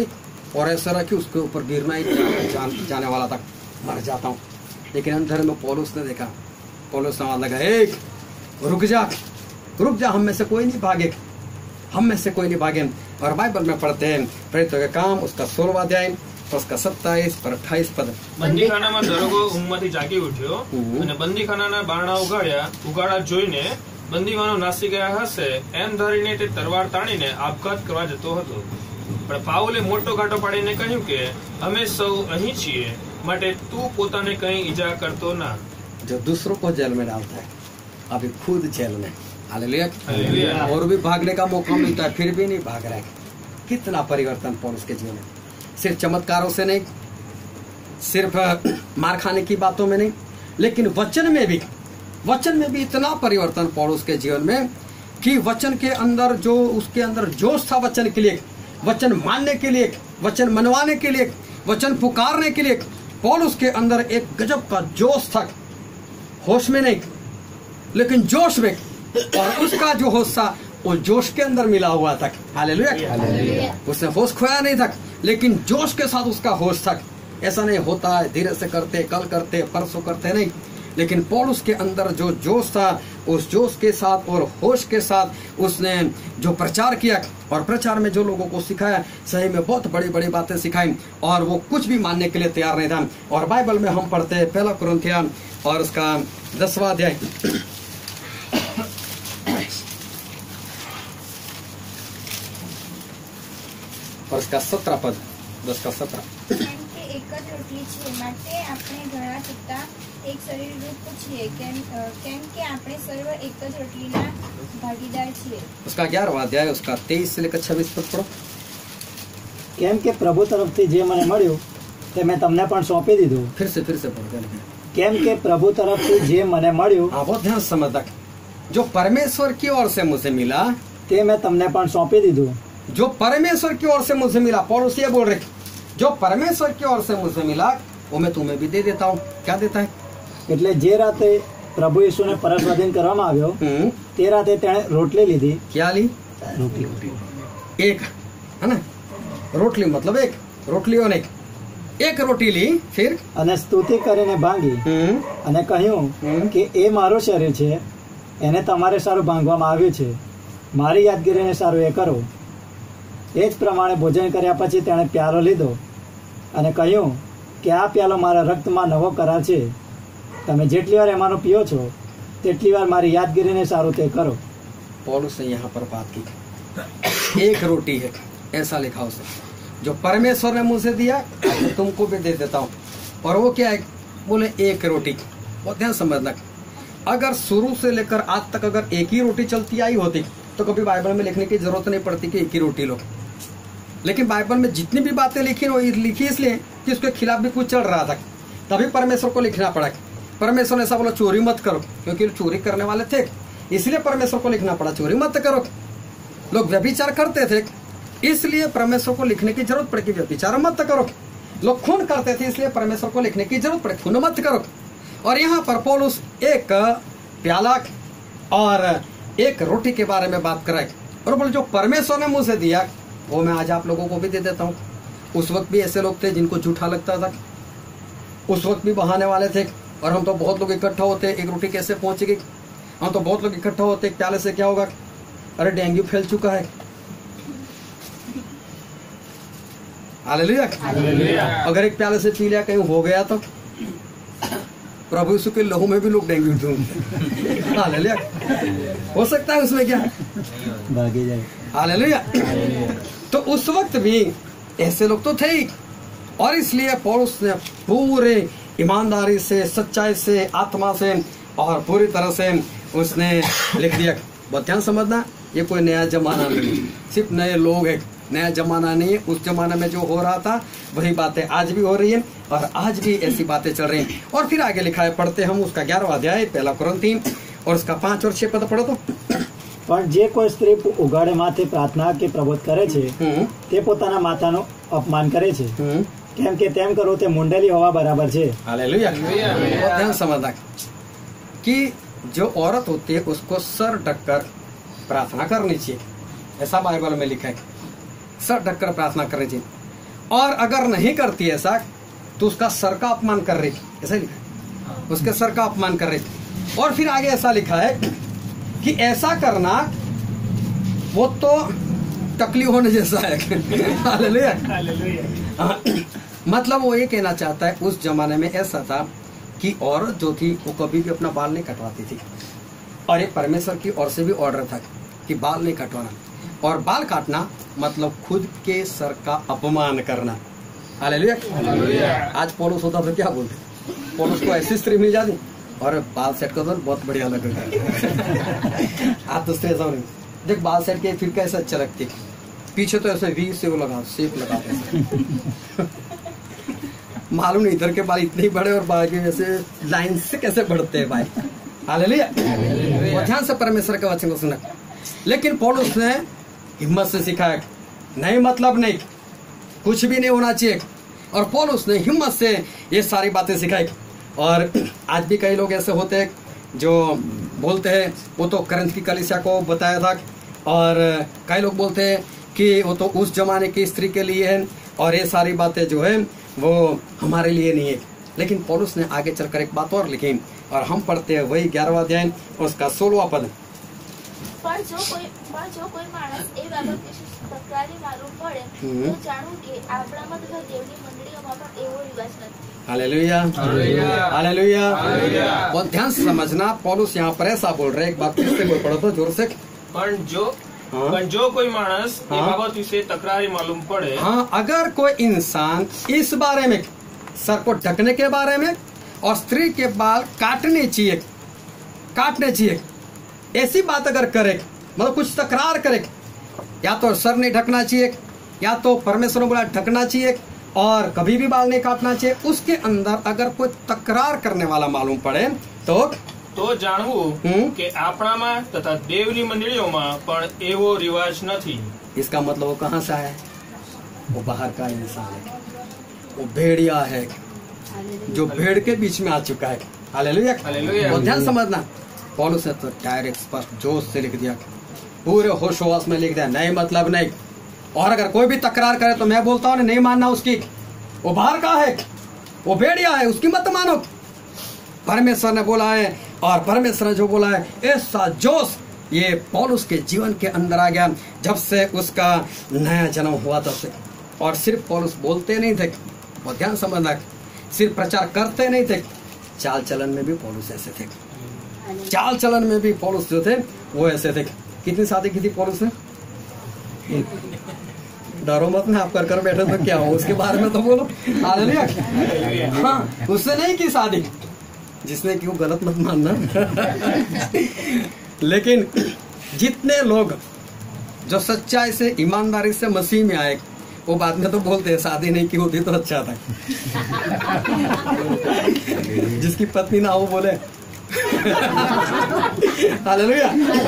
और ऐसा रहा कि उसके ऊपर गिरना ही जाने वाला था, मर जाता हूँ। लेकिन अंधेरे में पौलुस ने देखा, पौलुस ने आवाज लगा, एक रुक जा, हम में से कोई नहीं भागे, हम में से कोई नहीं भागे। और बाइबल में पढ़ते हैं प्रेरितों के काम उसका 16वां अध्याय उसका 27 और 28 पद। બંદીખાનામાં દરોગો ઊંઘમાંથી જાગી ઉઠ્યો અને બંદીખાનાના બારણા ઉગાડા જોઈને બંદીવાનો નાસી ગયા હશે એમ ધારીને તે તરવાર તાણીને આપઘાત કરવા જતો હતો. પણ પાઉલે મોટો કાંટો પાડીને કહ્યું કે અમે સૌ અહીં છીએ, માટે તું પોતાને કંઈ ઈજા કરતો ના. जो दूसरों को जेल में डालता है अभी खुद जेल में, हालेलुया, हालेलुया। और भी भागने का मौका मिलता है फिर भी नहीं भाग रहा है। कितना परिवर्तन पौलुस के जीवन में, सिर्फ चमत्कारों से नहीं, सिर्फ मार खाने की बातों में नहीं, लेकिन वचन में भी इतना परिवर्तन पौलुस के जीवन में कि वचन के अंदर जो उसके अंदर जोश था, वचन के लिए, वचन मानने के लिए, वचन मनवाने के लिए, वचन पुकारने के लिए, पौलुस के अंदर एक गजब का जोश था। होश में नहीं लेकिन जोश में, और उसका जो होश था वो जोश के अंदर मिला हुआ था। हालेलुया। उसने होश खोया नहीं था लेकिन जोश के साथ उसका होश था। ऐसा नहीं होता है धीरे से करते, कल करते, परसों करते, नहीं, लेकिन पौलुस के अंदर जो जोश था उस जोश के साथ और होश के साथ उसने जो प्रचार किया और प्रचार में जो लोगों को सिखाया, सही में बहुत बड़ी बड़ी बातें सिखाई और वो कुछ भी मानने के लिए तैयार नहीं था। और बाइबल में हम पढ़ते हैं 1 कुरिन्थियों और उसका 10वां अध्याय और उसका 17 पद, 10 का 17। કેમ કે એક જ રોટલી છે માટે આપણે ઘણા છતાં એક શરીર રૂપ છીએ, કેમ કે આપણે સર્વ એક જ રોટલીના ભાગીદાર છીએ. उसका 11वां अध्याय उसका 23 से लेकर 26 पद पढ़ो। કેમ કે પ્રભુ તરફથી જે મને મળ્યું તે મેં તમને પણ સોંપી દીધું. फिर से पढ़ देना। કેમ કે પ્રભુ તરફથી જે મને મળ્યું हाँ, बहुत ध्यान से समझ, जो परमेश्वर की ओर से मुझे मिला, તે મેં તમને પણ સોંપી દીધું. जो परमेश्वर की ओर से मुझे मिला, पौलुस ये बोल रहे, जो परमेश्वर की ओर से मुझे मिला वो मैं तुम्हें भी दे देता हूँ। क्या देता है? એટલે જે રાતે પ્રભુ યીશુને પરસ્વાધીન કરવામાં આવ્યો તે રાતે તેણે રોટલી લીધી. क्या ली? રોટલી एक, है ना, रोटली मतलब एक रोटली और एक रोटी ली, फिर અને સ્તુતિ કરીને ભાંગી અને કહ્યું કે એ મારું શરીર છે, એને તમારે સારું ભાંગવામાં આવ્યું છે, મારી યાદગીરીને સારું એ કરો. એ જ પ્રમાણે ભોજન કર્યા પછી તેણે પ્યાલો લીધો અને કહ્યું કે આ પ્યાલો મારા રક્તમાં નવો કરાર છે, તમે જેટલી વાર એમાંનો પીઓ છો તેટલી વાર મારી યાદગીરીને સારું તે કરો. पौलुस ने यहाँ पर बात की, एक रोटी है ऐसा लिखा उसे, जो परमेश्वर ने मुझे दिया मैं तुमको भी दे देता हूँ। और वो क्या है? बोले एक रोटी। बहुत ध्यान समझना, अगर शुरू से लेकर आज तक अगर एक ही रोटी चलती आई होती तो कभी बाइबल में लिखने की जरूरत नहीं पड़ती कि एक ही रोटी लो। लेकिन बाइबल में जितनी भी बातें लिखी वो लिखी इसलिए कि उसके खिलाफ भी कुछ चल रहा था, तभी परमेश्वर को लिखना पड़ा। परमेश्वर ने ऐसा बोला चोरी मत करो, क्योंकि चोरी करने वाले थे, इसलिए परमेश्वर को लिखना पड़ा चोरी मत करो। लोग व्यभिचार करते थे इसलिए परमेश्वर को लिखने की जरूरत पड़ी कि व्यभिचार मत करो। लोग खून करते थे इसलिए परमेश्वर को लिखने की जरूरत पड़ी खून मत करो। और यहाँ पर पौलुस एक प्याला और एक रोटी के बारे में बात कराए और बोले जो परमेश्वर ने मुझे दिया वो मैं आज आप लोगों को भी दे देता हूँ। उस वक्त भी ऐसे लोग थे जिनको झूठा लगता था, उस वक्त भी बहाने वाले थे। और हम तो बहुत लोग इकट्ठा होते, एक रोटी कैसे पहुंचेगी, हम तो बहुत लोग इकट्ठा होते, एक प्याले से क्या होगा, अरे डेंगू फैल चुका है। हालेलुया। अगर एक प्याले से पी लिया कहीं हो गया तो प्रभु यीशु के लहू में भी लोग डेंगू ढूंढते। हालेलुया। हो सकता है उसमें क्या ભાગી જાય. हालेलुया। तो उस वक्त भी ऐसे लोग तो थे ही, और इसलिए पौलुस ने पूरे ईमानदारी से, सच्चाई से, आत्मा से और पूरी तरह से उसने लिख दिया। बहुत ध्यान समझना, ये कोई नया जमाना नहीं, सिर्फ नए लोग हैं, नया जमाना नहीं है। उस जमाने में जो हो रहा था वही बातें आज भी हो रही हैं और आज भी ऐसी बातें चल रही हैं। और फिर आगे लिखा है, पढ़ते हम उसका 11वां अध्याय 1 कुरिन्थी और उसका 5 और 6 पद पढ़ो तो। પણ જે કોઈ સ્ત્રી ઉઘાડે માથે પ્રાર્થના કે પ્રબોધ કરે છે તે પોતાના માતાનો અપમાન કરે છે, કેમ કે તેમ કરવું તે મુંડેલી હોવા બરાબર છે. हालेलुया। बहुत ध्यान समझना कि जो औरत होती है उसको सर ढककर प्रार्थना करनी चाहिए, ऐसा बाइबल में लिखा है, सर ढककर प्रार्थना करनी चाहिए। और अगर नहीं करती ऐसा तो उसका सर का अपमान कर रही, ऐसा ही लिखा है, उसके सर का अपमान कर रही। और फिर आगे ऐसा लिखा है कि ऐसा करना वो तो टकली होने जैसा है। हालेलुया। हाँ, मतलब वो ये कहना चाहता है उस जमाने में ऐसा था कि औरत जो थी वो कभी भी अपना बाल नहीं कटवाती थी, और ये परमेश्वर की ओर से भी ऑर्डर था कि बाल नहीं कटवाना, और बाल काटना मतलब खुद के सर का अपमान करना। हालेलुया। आज पौलुस होता तो क्या बोलते, पौलुस को ऐसी स्त्री मिल जाती और बाल सेट कर दो बहुत बढ़िया लगेगा। आज तो ऐसा नहीं, देख बाल सेट के फिर कैसे अच्छा लगती, पीछे तो ऐसे वी से वो लगा शेप लगा मालूम नहीं इधर के बाल इतने ही बड़े और बाल के वैसे लाइन से कैसे बढ़ते हैं भाई। हालेलुया। और ध्यान से परमेश्वर के वचन को सुना। लेकिन पौलुस ने हिम्मत से सिखाया, नहीं मतलब नहीं, कुछ भी नहीं होना चाहिए, और पौलुस ने हिम्मत से ये सारी बातें सिखाई। और आज भी कई लोग ऐसे होते हैं जो बोलते हैं वो तो करंथ की कलीसिया को बताया था, और कई लोग बोलते हैं कि वो तो उस जमाने की स्त्री के लिए है, और ये सारी बातें जो है वो हमारे लिए नहीं है। लेकिन पौलुस ने आगे चलकर एक बात और लिखी, और हम पढ़ते हैं वही 11वां अध्याय उसका 16वां पद। पर जो कोई माणस એ બાબત વિશે તકરારી માલુમ પડે તો જાણવું કે આપણામાં તથા દેવની મંડળીઓમાં પણ એવો રિવાજ નથી। हालेलुया। हालेलुया। बहुत ध्यान से समझना, पौलुस यहाँ पर ऐसा बोल रहे, एक बात फिर से बोल पढ़ो तो जोर से। પણ જો કોઈ માણસ એ બાબત વિશે તકરારી માલુમ પડે, हाँ, अगर कोई इंसान इस बारे में सर को ढकने के बारे में और स्त्री के बाल काटने चाहिए, ऐसी बात अगर करे, मतलब कुछ तकरार करे, या तो सर नहीं ढकना चाहिए, या तो परमेश्वर ने बोला ढकना चाहिए, और कभी भी बाल नहीं काटना चाहिए, उसके अंदर अगर कोई तकरार करने वाला मालूम पड़े तो જાણવું કે આપણામાં તથા દેવની મંડળીઓમાં પણ એવો રિવાજ નથી। इसका मतलब वो कहाँ से आया है? वो बाहर का इंसान है, वो भेड़िया है जो भेड़ के बीच में आ चुका है। हालेलुया। और ध्यान समझना, पौलुस ने तो डायरेक्ट स्पष्ट जोश से लिख दिया, पूरे होश में लिख दिया, नहीं मतलब नहीं। और अगर कोई भी तकरार करे तो मैं बोलता हूँ नहीं मानना उसकी, वो बाहर का है, वो भेड़िया है, उसकी मत मानो। परमेश्वर ने बोला है, और परमेश्वर ने जो बोला है, ऐसा जोश ये पौलुस के जीवन के अंदर आ गया जब से उसका नया जन्म हुआ तब से। और सिर्फ पौलुस बोलते नहीं थे, और ध्यान समझना, सिर्फ प्रचार करते नहीं थे, चाल चलन में भी पौलुस ऐसे थे। चाल चलन में भी पौलुस जो थे वो ऐसे थे। कितनी शादी की थी पौलुस ने? डरो मत ना, आप कर बैठे तो क्या हो, उसके बारे में तो बोलो। हालेलुया। हाँ, उसने नहीं की शादी, जिसने की वो गलत मत मानना। लेकिन जितने लोग जो सच्चाई से ईमानदारी से मसीह में आए, वो बाद में तो बोलते हैं शादी नहीं की होती तो अच्छा था। जिसकी पत्नी ना हो बोले हालेलुया।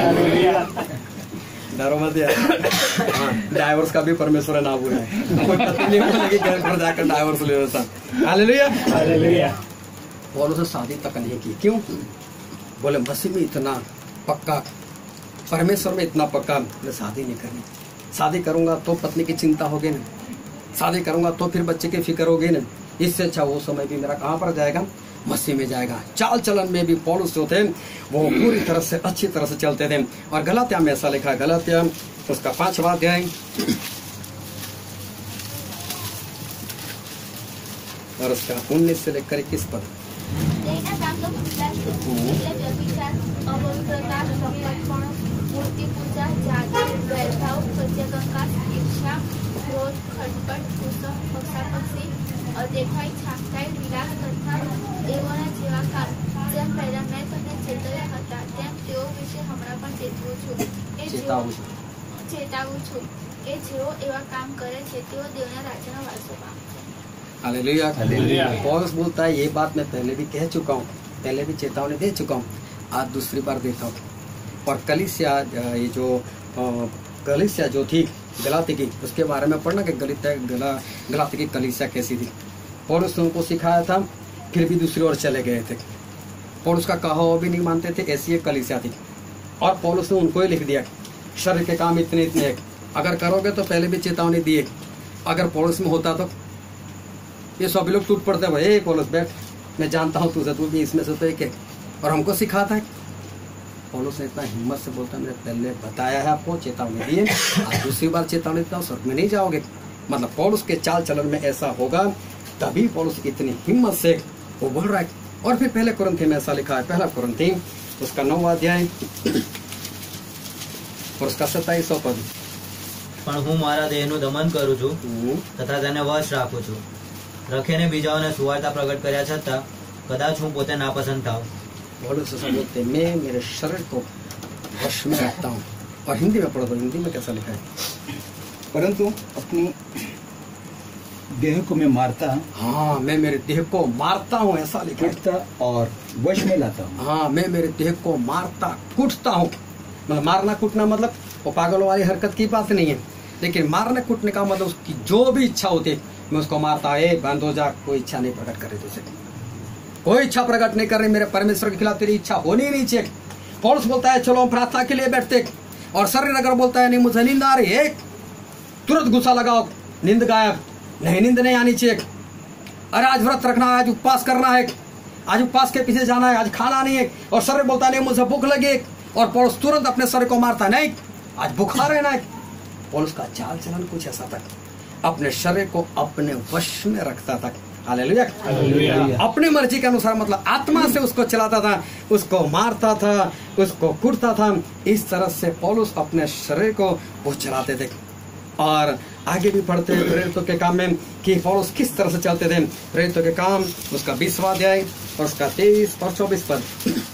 डरो मत यार। डाइवोर्स का भी परमेश्वर ना बोला है, कोई पत्नी नहीं बोलेगी घर पर जाकर डाइवोर्स ले लेता। हालेलुया। हालेलुया। पौलुस ने शादी तक नहीं की, क्यों? बोले मसीह में इतना पक्का, परमेश्वर में इतना पक्का, मैं शादी नहीं करनी। शादी करूंगा तो पत्नी की चिंता होगी ना, शादी करूंगा तो फिर बच्चे की फिक्र होगी ना, इससे अच्छा वो समय भी मेरा कहाँ पर जाएगा? मसीह में जाएगा। चाल चलन में भी पौलुस जो थे वो पूरी तरह से अच्छी तरह से चलते थे। और गलातिया में ऐसा लिखा, गलातिया उसका 5वां अध्याय और उसका 19 से लेकर 21 पद। તેના કામ તો ખુલ્લા છે, એટલે વ્યભિચાર, અપવિત્રતા, કપટપણું, મૂર્તિ પૂજા, જાતિ, વૈરભાવ, સત્યકંકાસ, ઈર્ષ્યા, ક્રોધ, ખટપટ, કુસમ, પક્ષાપક્ષી, અદેખાઈ, છાપતાઈ, વિલાસ તથા એવોના જેવા કામ, જેમ પહેલા મેં તમને ચેતવ્યા હતા, તેમ તેઓ વિશે હમણાં પણ ચેતવું છું। ચેતાવું છું કે જેઓ એવા કામ કરે છે તેઓ દેવના રાજ્યનો વારસો પામશે। हालेलुया। पौलुस बोलता है ये बात मैं पहले भी कह चुका हूँ, पहले भी चेतावनी दे चुका हूँ, आज दूसरी बार देता हूँ। और कलीसिया, ये जो कलीसिया जो थी गलाती की, उसके बारे में पढ़ना कि गलाती की कलीसिया कैसी थी। पौलुस ने उनको सिखाया था, फिर भी दूसरी ओर चले गए थे। पौलुस का कहा हुआ भी नहीं मानते थे, ऐसी एक कलीसिया थी। और पौलुस ने उनको ही लिख दिया, शरीर के काम इतने इतने, अगर करोगे तो पहले भी चेतावनी दिए अगर पौलुस में होता तो ये सभी लोग टूट पड़ते हैं, भाई पौलुस बैठ, मैं जानता हूँ तुझे, तू भी इसमें से तो एक है और हमको सिखाता है। पौलुस ने इतना हिम्मत से बोलता है, मैंने पहले बताया है आपको, चेतावनी दी है, आज दूसरी बार चेतावनी देता हूँ, स्वर्ग में नहीं जाओगे। मतलब पौलुस के चाल चलन में ऐसा होगा, तभी पौलुस इतनी हिम्मत से वो बोल रहा है। और फिर पहले कुरिन्थी में ऐसा लिखा है, पहला कुरिन्थी उसका 9वां अध्याय और उसका 27वां पद। પણ હું મારા દેહનું દમન કરું છું તથા તેને વશ રાખું છું. રખેને બીજાઓને સુવાર્તા પ્રગટ કર્યા છતાં કદાચ હું પોતે નાપસંદ થાઉં. पौलुस ऐसा बोलते हैं, मैं मेरे शरीर को वश में रखता हूँ। और हिंदी में पढ़ो तो हिंदी में कैसा लिखा है, परंतु अपनी देह को मैं मारता, हाँ मैं मेरे देह को मारता हूँ, ऐसा लिखा है। कुटता और वश में लाता हूँ। हाँ मैं मेरे देह को मारता कूटता हूँ। मतलब मारना कूटना मतलब वो पागलों वाली हरकत की बात नहीं है, लेकिन मारने कूटने का मतलब उसकी जो भी इच्छा होती है मैं उसको मारता है। बंद हो जा, कोई इच्छा नहीं प्रकट करे तुझे, कोई इच्छा प्रकट नहीं कर रही मेरे परमेश्वर के खिलाफ, तेरी इच्छा होनी नहीं चाहिए। पौलुस बोलता है चलो हम प्रार्थना के लिए बैठते, और शरीर अगर बोलता है नहीं मुझे नींद आ रही है, तुरंत गुस्सा लगाओ, नींद गायब, नहीं नींद नहीं आनी चाहिए। अरे आज व्रत रखना है, आज उपवास करना है, आज उपवास के पीछे जाना है, आज खाना नहीं है, और शरीर बोलता नहीं मुझे भूख लगी, और पौलुस तुरंत अपने शरीर को मारता नहीं आज बुखार है ना। पौलुस का चाल चलन कुछ ऐसा था, अपने शरीर को अपने वश में रखता था। हालेलुया, अपनी मर्जी के अनुसार, मतलब आत्मा से उसको चलाता था, उसको मारता था, उसको कूटता था। इस तरह से पौलुस अपने शरीर को वो चलाते थे। और आगे भी पढ़ते हैं प्रेरितों के काम में कि पौलुस किस तरह से चलते थे। प्रेरितों के काम उसका 20वां अध्याय और उसका 23 और 24 पद।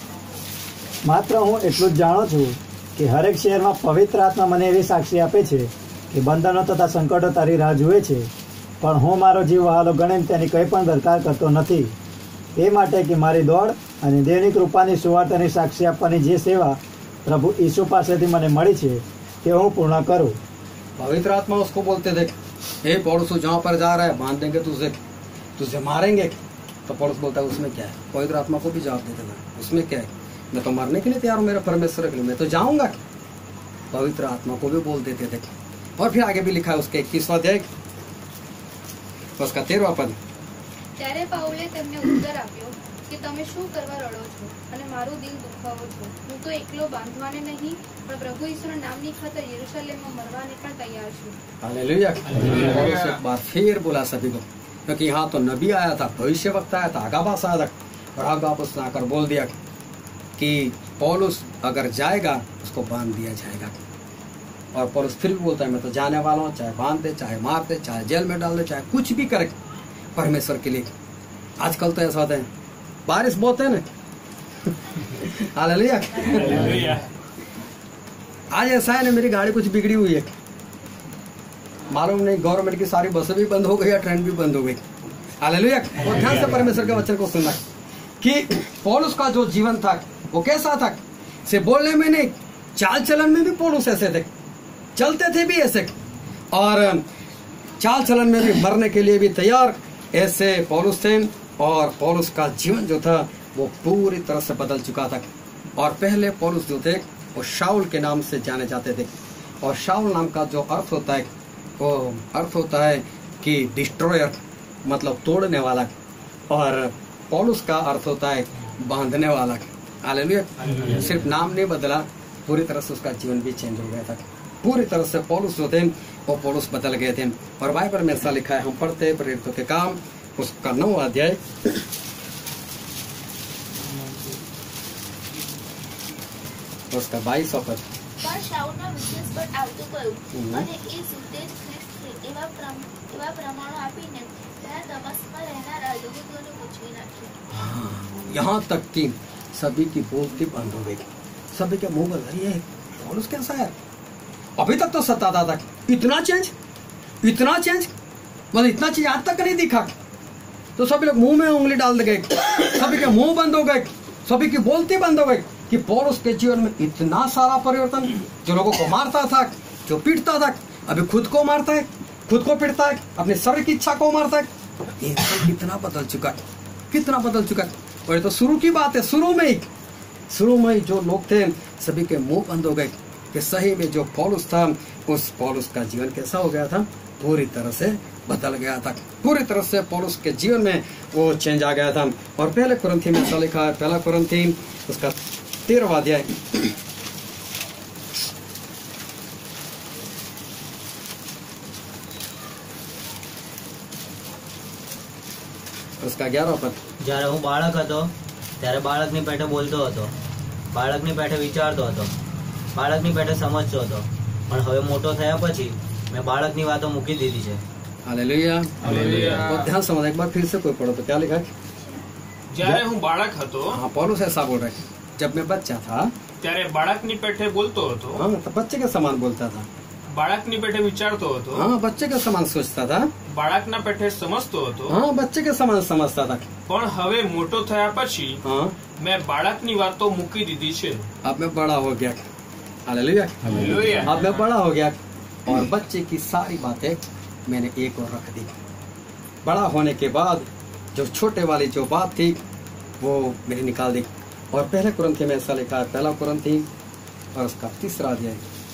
માત્ર હું એટલું જ જાણું છું કે હરેક શહેરમાં પવિત્ર આત્મા મને એવી સાક્ષી આપે છે કે બંધનો તથા સંકટો તારી રાહ જુએ છે, પણ હું મારો જીવ વહાલો ગણીને તેની કંઈ પણ દરકાર કરતો નથી. તે માટે કે મારી દોડ અને દેવની કૃપાની સુવાર્તાની સાક્ષી આપવાની જે સેવા પ્રભુ ઈસુ પાસેથી મને મળી છે તે હું પૂર્ણ કરું. पवित्र आत्मा उसको बोलते थे, हे पौलुस जहाँ पर जा रहा है बांध देंगे तुझे, तुझे मारेंगे। तो पौलुस बोलता है उसमें क्या है, पवित्र आत्मा को भी जवाब देते थे, उसमें क्या है, मैं तो मरने के लिए तैयार हूँ मेरे परमेश्वर के लिए, मैं तो जाऊंगा। पवित्र आत्मा को भी बोल देते थे। और फिर आगे भी लिखा है उसके 21वां अध्याय उसका 13वां पद। ત્યારે પાઉલે તેમને ઉત્તર આપ્યો કે તમે શું કરવા રડો છો અને મારું દિલ દુખાવો છો? હું તો એકલો બાંધવાને નહીં પણ પ્રભુ ઈસુના નામની ખાતર યરૂશલેમમાં મરવાને પણ તૈયાર છું. हालेलुया। पौलुस एक बार फिर बोला सभी को, क्योंकि यहाँ तो नबी आया था, भविष्य वक्ता आया था, आगाबास आया था, और आगाबास ने आकर बोल दिया कि पौलुस अगर जाएगा उसको बांध दिया जाएगा। और पौलुस फिर भी बोलता है मैं तो जाने वाला हूँ, चाहे बांध दे, चाहे मार दे, चाहे जेल में डाल दे, चाहे कुछ भी करे परमेश्वर के लिए। आजकल तो ऐसा होता है, बारिश बहुत है ना। हालेलुया। आज ऐसा है ना, मेरी गाड़ी कुछ बिगड़ी हुई है, मालूम नहीं गवर्नमेंट की सारी बसें भी बंद हो गई या ट्रेन भी बंद हो गई। हालेलुया। और ध्यान से परमेश्वर के वचन को सुनना कि पौलुस का जो जीवन था वो कैसा था, से बोलने में नहीं, चाल चलन में भी पौलुस ऐसे थे, चलते थे भी ऐसे, और चाल चलन में भी मरने के लिए भी तैयार ऐसे पौलुस थे। और पौलुस का जीवन जो था वो पूरी तरह से बदल चुका था। और पहले पौलुस जो थे वो शाऊल के नाम से जाने जाते थे, और शाऊल नाम का जो अर्थ होता है वो अर्थ होता है कि डिस्ट्रॉयर, मतलब तोड़ने वाला, और पौलुस का अर्थ होता है बांधने वाला। हालेलुया। सिर्फ नाम नहीं बदला, पूरी तरह से उसका जीवन भी चेंज हो गया था। पूरी तरह से पौलुस जो थे वो पौलुस बदल गए थे। और बाइबल में ऐसा लिखा है, हम पढ़ते हैं प्रेरितों के काम उसका 9वां अध्याय उसका 22वां पद। પણ શાઉલમાં વિશેષ બળ આવતું ગયું અને એ સુતે જ ખ્રિસ્તને એવા પ્રમાણો આપીને તેના દમસ્કમાં રહેનારા યહૂદીઓને ઉંચકી નાખ્યો. यहाँ तक कि सभी की बोलती बंद हो गई, सभी के मुंह बंद। ये पौलुस कैसा है, अभी तक तो सताता था, इतना चेंज, मतलब इतना चीज आज तक नहीं दिखा। तो सभी लोग मुंह में उंगली डाल गए, सभी के मुंह बंद हो गए, सभी की बोलती बंद हो गई कि पौलुस के जीवन में इतना सारा परिवर्तन। जो लोगों को मारता था, जो पीटता था, अभी खुद को मारता है, खुद को पीटता है, अपने शरीर की इच्छा को मारता है। ये कितना बदल चुका है, कितना बदल चुका है। और ये तो शुरू की बात है, शुरू में ही जो लोग थे सभी के मुंह बंद हो गए कि सही में जो पौलुस था उस पौलुस का जीवन कैसा हो गया था, पूरी तरह से बदल गया था। पूरी तरह से पौलुस के जीवन में वो चेंज आ गया था। और पहले कुरिन्थी में ऐसा लिखा है, पहला कुरिन्थी उसका 13वां अध्याय उसका 11वां पद। જ્યારે હું બાળક હતો ત્યારે બાળકની પેઠે બોલતો હતો, બાળકની પેઠે વિચારતો હતો, બાળકની પેઠે સમજતો હતો, પણ હવે મોટો થયા પછી મેં બાળકની વાતો મૂકી દીધી છે। Hallelujah, hallelujah. और ध्यान समझ, एक बार फिर से कोई पढ़ो तो क्या लिखा है? જ્યારે હું બાળક હતો हाँ, पौलुस ऐसा बोल रहा है, जब मैं बच्चा था, ત્યારે બાળકની પેઠે બોલતો હતો, हाँ, तो बच्चे के समान बोलता था, બાળકની પેઠે વિચારતો હતો, हाँ, बच्चे के समान सोचता था, બાળકના પેઠે સમજતો હતો, हाँ, बच्चे के समान समझता था, પણ હવે મોટો થયા પછી हाँ, મેં બાળકની વાતો મૂકી દીધી છે। अब मैं बड़ा हो गया। Hallelujah, hallelujah. अब मैं बड़ा हो गया और बच्चे की सारी बातें मैंने एक और रख दी। बड़ा होने के बाद जो छोटे वाली जो बात थी वो मैंने निकाल दी। और पहले कुरिन्थी में ऐसा लिखा है, पहला कुरिन्थी और उसका 3रा अध्याय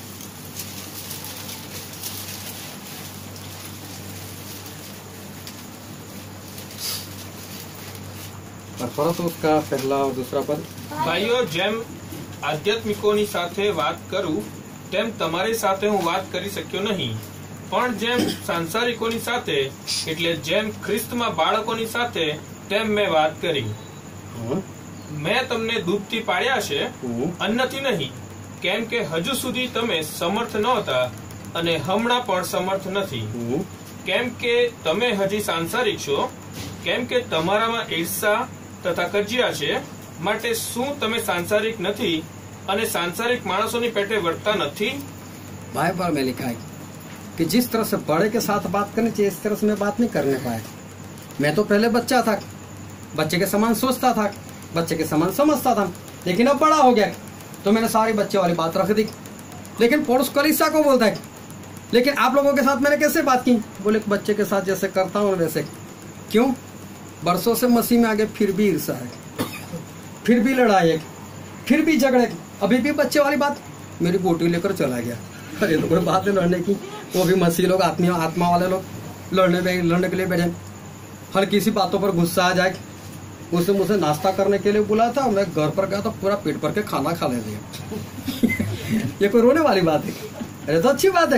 और पढ़ो तो उसका पहला और दूसरा पद। ભાઈઓ, જેમ આધ્યાત્મિકોની સાથે વાત કરું તેમ તમારી સાથે હું વાત કરી શક્યો નહીં, પણ જેમ સાંસારિકોની સાથે એટલે જેમ ખ્રિસ્તમાં બાળકોની સાથે તેમ મેં વાત કરી। हाँ, મેં તમને દૂધથી પાડ્યા છે, અન્નથી નહીં, કેમ કે હજુ સુધી તમે સમર્થ નહોતા અને હમણાં પણ સમર્થ નથી, કેમ કે તમે હજી સાંસારિક છો, કેમ કે તમારામાં ઈર્ષા તથા કજિયા છે, માટે શું તમે સાંસારિક નથી અને સાંસારિક માણસોની પેટે વર્તા નથી? बाइबल में लिखा है कि जिस तरह से बड़े के साथ बात करनी चाहिए इस तरह से मैं बात नहीं करने पाया। मैं तो पहले बच्चा था, बच्चे के समान सोचता था, बच्चे के समान समझता था, लेकिन अब बड़ा हो गया तो मैंने सारी बच्चे वाली बात रख दी। लेकिन पौलुस कलीसिया को बोलता है, लेकिन आप लोगों के साथ मैंने कैसे बात की? बोले बच्चे के साथ जैसे करता हूँ वैसे। क्यों? बरसों से मसीह में आगे फिर भी ईर्षा है, फिर भी लड़ाई है, फिर भी झगड़े, अभी भी बच्चे वाली बात। मेरी बोटी लेकर चला गया। अरे तो कोई बात है लड़ने की, वो भी मसीह लोग आत्मा वाले लोग लड़ने के लिए बैठे। हल्की सी बातों पर गुस्सा आ जाए। उसने मुझे नाश्ता करने के लिए बुलाया था, मैं घर पर गया तो पूरा पेट भर के खाना खा ले दिया। ये कोई रोने वाली बात है? अरे तो अच्छी बात है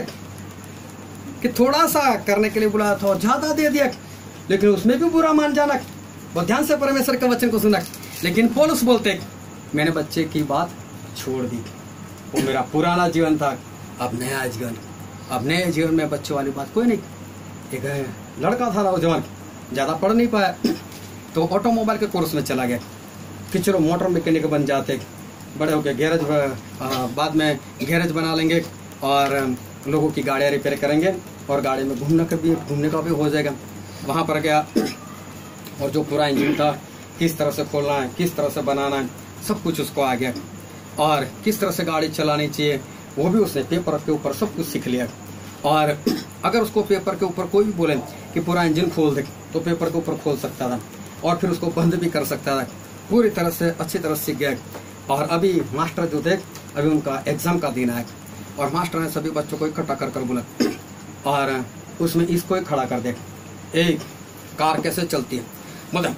कि थोड़ा सा करने के लिए बुलाया था और ज्यादा दे दिया, लेकिन उसमें भी बुरा मान जाना। बहुत ध्यान से परमेश्वर के वचन को सुना। लेकिन पौलुस बोलते मैंने बच्चे की बात छोड़ दी, वो मेरा पुराना जीवन था, अब नया जीवन। अब नए जीवन में बच्चों वाली बात कोई नहीं। एक लड़का था नौजवान, ज्यादा पढ़ नहीं पाया तो ऑटोमोबाइल के कोर्स में चला गया कि चलो मोटर मैकेनिक बन जाते, बड़े होके गैरेज, बाद में गैरेज बना लेंगे और लोगों की गाड़ियाँ रिपेयर करेंगे और गाड़ी में घूमने का भी हो जाएगा। वहाँ पर गया और जो पूरा इंजन था किस तरह से खोलना है, किस तरह से बनाना है, सब कुछ उसको आ गया। और किस तरह से गाड़ी चलानी चाहिए वो भी उसने पेपर के ऊपर सब कुछ सीख लिया। और अगर उसको पेपर के ऊपर कोई भी बोले कि पूरा इंजन खोल दे तो पेपर के ऊपर खोल सकता था और फिर उसको बंद भी कर सकता था। पूरी तरह से अच्छी तरह सीख गया। और अभी मास्टर जो थे, अभी उनका एग्जाम का दिन आया और मास्टर ने सभी बच्चों को इकट्ठा कर बोला और उसमें इसको ही खड़ा कर दिया, एक कार कैसे चलती है, बोले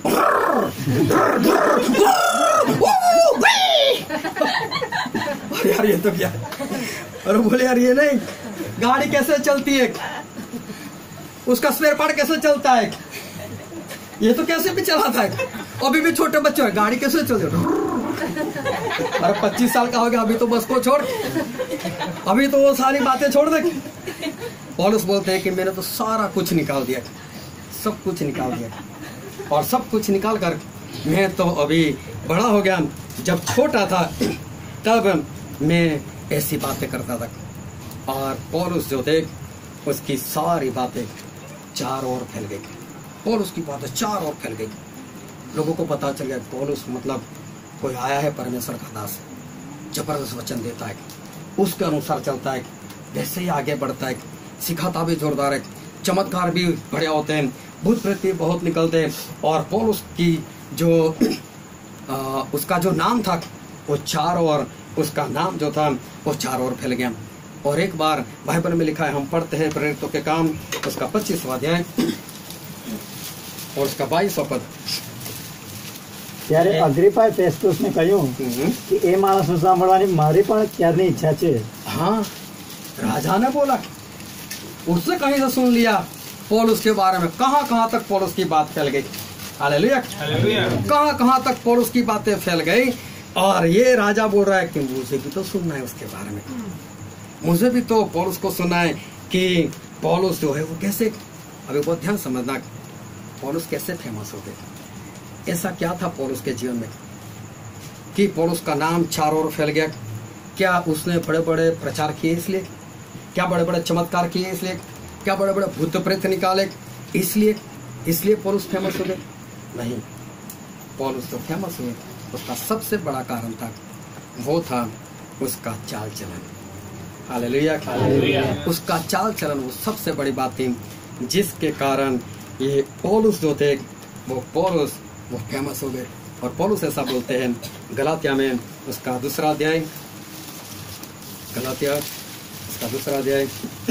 यार ये तो क्या। और बोले यार ये नहीं, गाड़ी कैसे चलती है, उसका स्पेयर पार्ट कैसे चलता है, ये तो कैसे भी चलाता है। अभी भी छोटे बच्चे हैं, गाड़ी कैसे चलती है। अरे 25 साल का हो गया, अभी तो बस को छोड़, अभी तो वो सारी बातें छोड़ दे। पौलुस बोलते हैं कि मैंने तो सारा कुछ निकाल दिया, सब कुछ निकाल दिया और सब कुछ निकाल कर मैं तो अभी बड़ा हो गया। जब छोटा था तब मैं ऐसी बातें करता था। और पौलुस जो थे उसकी सारी बातें चारों ओर फैल गई। पौलुस की बातें चारों ओर फैल गई। लोगों को पता चल गया पौलुस मतलब कोई आया है परमेश्वर का दास, जबरदस्त वचन देता है, उसके अनुसार चलता है, वैसे ही आगे बढ़ता है, सिखाता भी जोरदार है, चमत्कार भी बढ़िया होते हैं, भूत प्रेत भी बहुत निकलते हैं। और पौलुस की जो उसका जो नाम था वो चारों ओर, उसका नाम जो था वो चारों ओर फैल गया। और एक बार बाइबल में लिखा है, हम पढ़ते हैं प्रेरितों के काम उसका 25वां अध्याय और उसका 22वां पद। ત્યારે અગ્રિપાએ ફેસ્તુસને કહ્યું કે એ માણસનું સાંભળવાની મારી પણ ક્યારની ઈચ્છા છે। हाँ, राजा ने बोला, उससे कहीं से सुन लिया पौलुस के बारे में। कहाँ कहाँ तक पौलुस की बात फैल गई। हालेलुया। कहाँ कहाँ तक पौलुस की बातें फैल गई। और ये राजा बोल रहा है कि मुझे भी तो सुनना है उसके बारे में, मुझे भी तो पौलुस को सुनना है कि पौलुस जो है वो कैसे, अभी बहुत ध्यान समझना, पौलुस कैसे फेमस हो गए। ऐसा क्या था पौलुस के जीवन में कि पौलुस का नाम चारों ओर फैल गया। क्या उसने बड़े बड़े प्रचार किए इसलिए? क्या बड़े बड़े चमत्कार किए इसलिए? क्या बड़े बड़े भूत प्रेत निकाले इसलिए पौलुस फेमस हो गए? नहीं, पौलुस तो फेमस हुए उसका सबसे बड़ा कारण था, वो था उसका चाल चलन। हालेलुया। उसका चाल चलन वो सबसे बड़ी बात थी जिसके कारण ये पौलुस जो थे वो फेमस हो गए। और पौलुस ऐसा बोलते हैं गलातिया में उसका 2 अध्याय, गलातिया उसका 2 अध्याय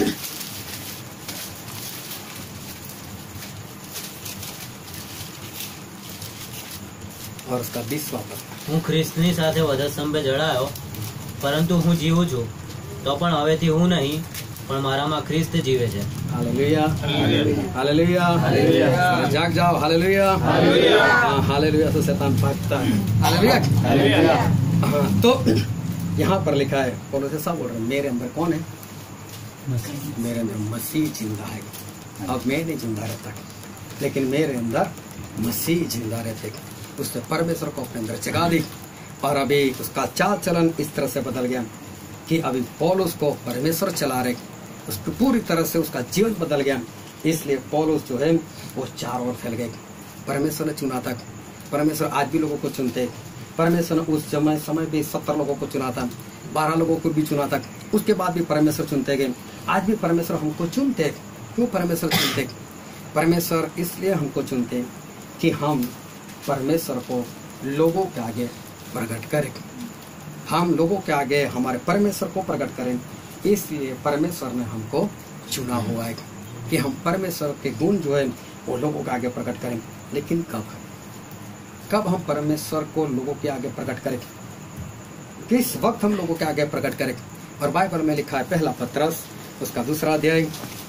और उसका 20वां पद। હું ખ્રિસ્તની સાથે વધસ્તંભે જડાયો, પરંતુ હું જીવું છું તો પણ હવેથી હું નહીં, પણ મારામાં ખ્રિસ્ત જીવે છે। Hallelujah, hallelujah, hallelujah. जाग जाओ। Hallelujah, hallelujah. हाँ, हालेलुया से शैतान भागता है। हालेलुया। हाँ, तो यहाँ पर लिखा है पौलुस ऐसा बोल रहे हैं, मेरे अंदर कौन है? मेरे अंदर मसीह जिंदा है। अब मैं नहीं जिंदा रहता, लेकिन मेरे अंदर मसीह जिंदा रहते। उसने परमेश्वर को अपने अंदर जगा दी और अभी उसका चाल चलन इस तरह से बदल गया कि अभी पौलुस को परमेश्वर चला रहे, उसकी पूरी तरह से उसका जीवन बदल गया। इसलिए पौलुस जो है वो चारों ओर फैल गए। परमेश्वर ने चुना था, परमेश्वर आज भी लोगों को चुनते। परमेश्वर ने उस समय भी 70 लोगों को चुना था, 12 लोगों को भी चुना था, उसके बाद भी परमेश्वर चुनते गए। आज भी परमेश्वर हमको चुनते। क्यों परमेश्वर चुनते? परमेश्वर इसलिए हमको चुनते कि हम परमेश्वर को लोगों के आगे प्रकट करें, हम लोगों के आगे हमारे परमेश्वर को प्रकट करें। इसलिए परमेश्वर ने हमको चुना हुआ है कि हम परमेश्वर के गुण जो है वो लोगों के आगे प्रकट करें। लेकिन कब हम परमेश्वर को लोगों के आगे प्रकट करें? किस वक्त हम लोगों के आगे प्रकट करें? और बाइबल में लिखा है पहला पत्रस उसका 2 अध्याय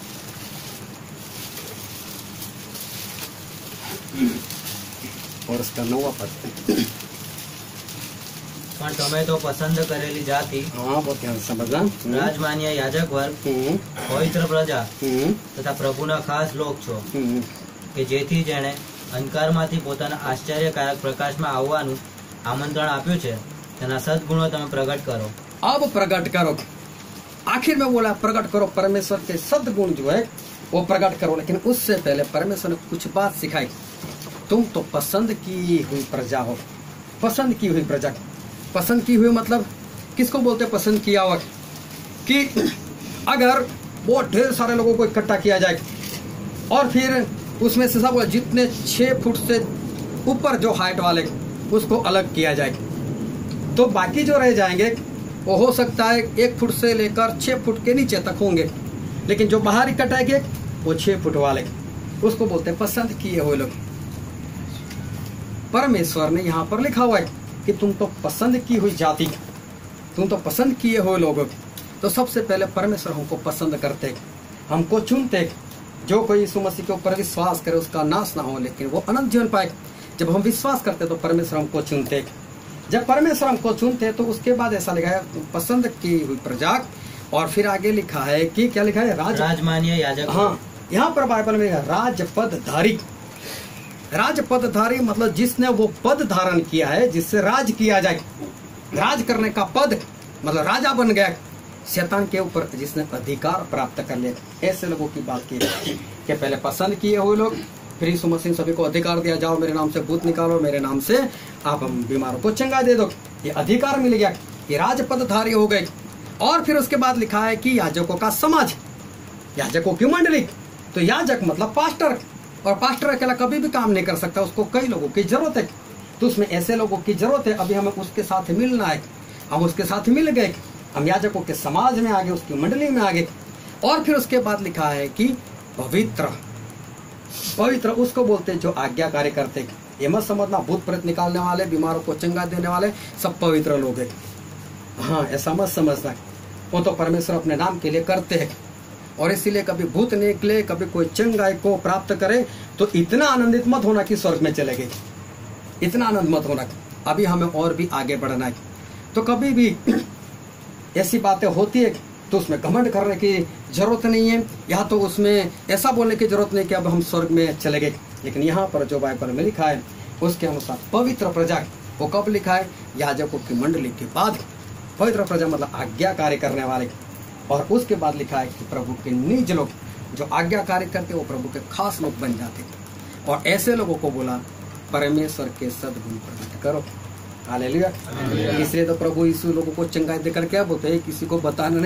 और उसका 9वां पद। પણ તમે તો પસંદ કરેલી જાતિ, हाँ, बहुत ध्यान समझना। રાજમાન્ય યાજક વર્ગ, પવિત્ર પ્રજા તથા પ્રભુના ખાસ લોક છો, કે જેથી જેણે અંધકારમાંથી પોતાના આશ્ચર્યકારક પ્રકાશમાં આવવાનું આમંત્રણ આપ્યું છે તેના સદગુણો તમે પ્રગટ કરો। अब प्रकट करो। आखिर में बोला प्रकट करो, परमेश्वर के सद्गुण जो है वो प्रकट करो। लेकिन उससे पहले परमेश्वर ने कुछ बात सिखाई। तुम तो पसंद की हुई प्रजा हो। पसंद की हुई प्रजा, पसंद की हुई मतलब किसको बोलते? पसंद किया हुआ। कि अगर बहुत ढेर सारे लोगों को इकट्ठा किया जाए और फिर उसमें से सब जितने 6 फुट से ऊपर जो हाइट वाले उसको अलग किया जाए, तो बाकी जो रह जाएंगे वो हो सकता है 1 फुट से लेकर 6 फुट के नीचे तक होंगे। लेकिन जो बाहर इकट्ठा किए वो 6 फुट वाले, उसको बोलते हैं पसंद किए हुए लोग। परमेश्वर ने यहाँ पर लिखा हुआ है कि तुम तो पसंद की हुई जाति, तुम तो पसंद किए हुए लोग। तो सबसे पहले परमेश्वर हमको पसंद करते, हमको चुनते। जो कोई यीशु मसीह के ऊपर विश्वास करे उसका नाश ना हो लेकिन वो अनंत जीवन पाए। जब हम विश्वास करते तो परमेश्वर हमको चुनते। जब परमेश्वर हमको चुनते तो उसके बाद ऐसा लिखा है पसंद की हुई प्रजा। और फिर आगे लिखा है कि क्या लिखा है? રાજમાન્ય યાજક। हाँ, यहाँ पर बाइबल में राजपदधारी। राजपदधारी मतलब जिसने वो पद धारण किया है जिससे राज किया जाए। राज करने का पद मतलब राजा बन गया शैतान के ऊपर, जिसने अधिकार प्राप्त कर लिया। ऐसे लोगों की बात की कि पहले पसंद किए हुए लोग, फिर यीशु मसीह सभी को अधिकार दिया, जाओ मेरे नाम से भूत निकालो, मेरे नाम से आप हम बीमारों को चंगा दे दो। ये अधिकार मिल गया, ये राजपदधारी हो गए। और फिर उसके बाद लिखा है कि याजकों का समाज, याजकों की मंडली। तो याजक मतलब पास्टर, और पास्टर अकेला कभी भी काम नहीं कर सकता, उसको कई लोगों की जरूरत है। तो उसमें ऐसे लोगों की जरूरत है। अभी हमें उसके साथ मिलना है, हम उसके साथ मिल गए। हम याजकों के समाज में आगे, उसकी मंडली में आगे। और फिर उसके बाद लिखा है कि पवित्र पवित्र उसको बोलते हैं जो आज्ञाकारी करते। ये मत समझना भूत प्रेत निकालने वाले, बीमारों को चंगा देने वाले सब पवित्र लोग हैं। हाँ, ऐसा मत समझना। वो तो परमेश्वर अपने नाम के लिए करते हैं। और इसीलिए कभी भूत निकले, कभी कोई चंगाई को प्राप्त करे तो इतना आनंदित मत होना कि स्वर्ग में चले गए। इतना आनंद मत होना। अभी हमें और भी आगे बढ़ना है। तो कभी भी ऐसी बातें होती है तो उसमें घमंड करने की जरूरत नहीं है, या तो उसमें ऐसा बोलने की जरूरत नहीं कि अब हम स्वर्ग में चले गए। लेकिन यहाँ पर जो बाइबल में लिखा है उसके अनुसार पवित्र प्रजा, वो कब लिखा है? याजकों की मंडली के बाद। पवित्र प्रजा मतलब आज्ञाकारी करने वाले। और उसके बाद लिखा है कि प्रभु के निज लोग जो आज्ञाकारी करते वो प्रभु के खास लोग बन जाते। और ऐसे लोगों को बोला परमेश्वर के सद्गुण प्रकट करो। हालेलुया। इसलिए तो प्रभु यीशु लोगों को चंगाई देकर क्या बोलते हैं? किसी को बताना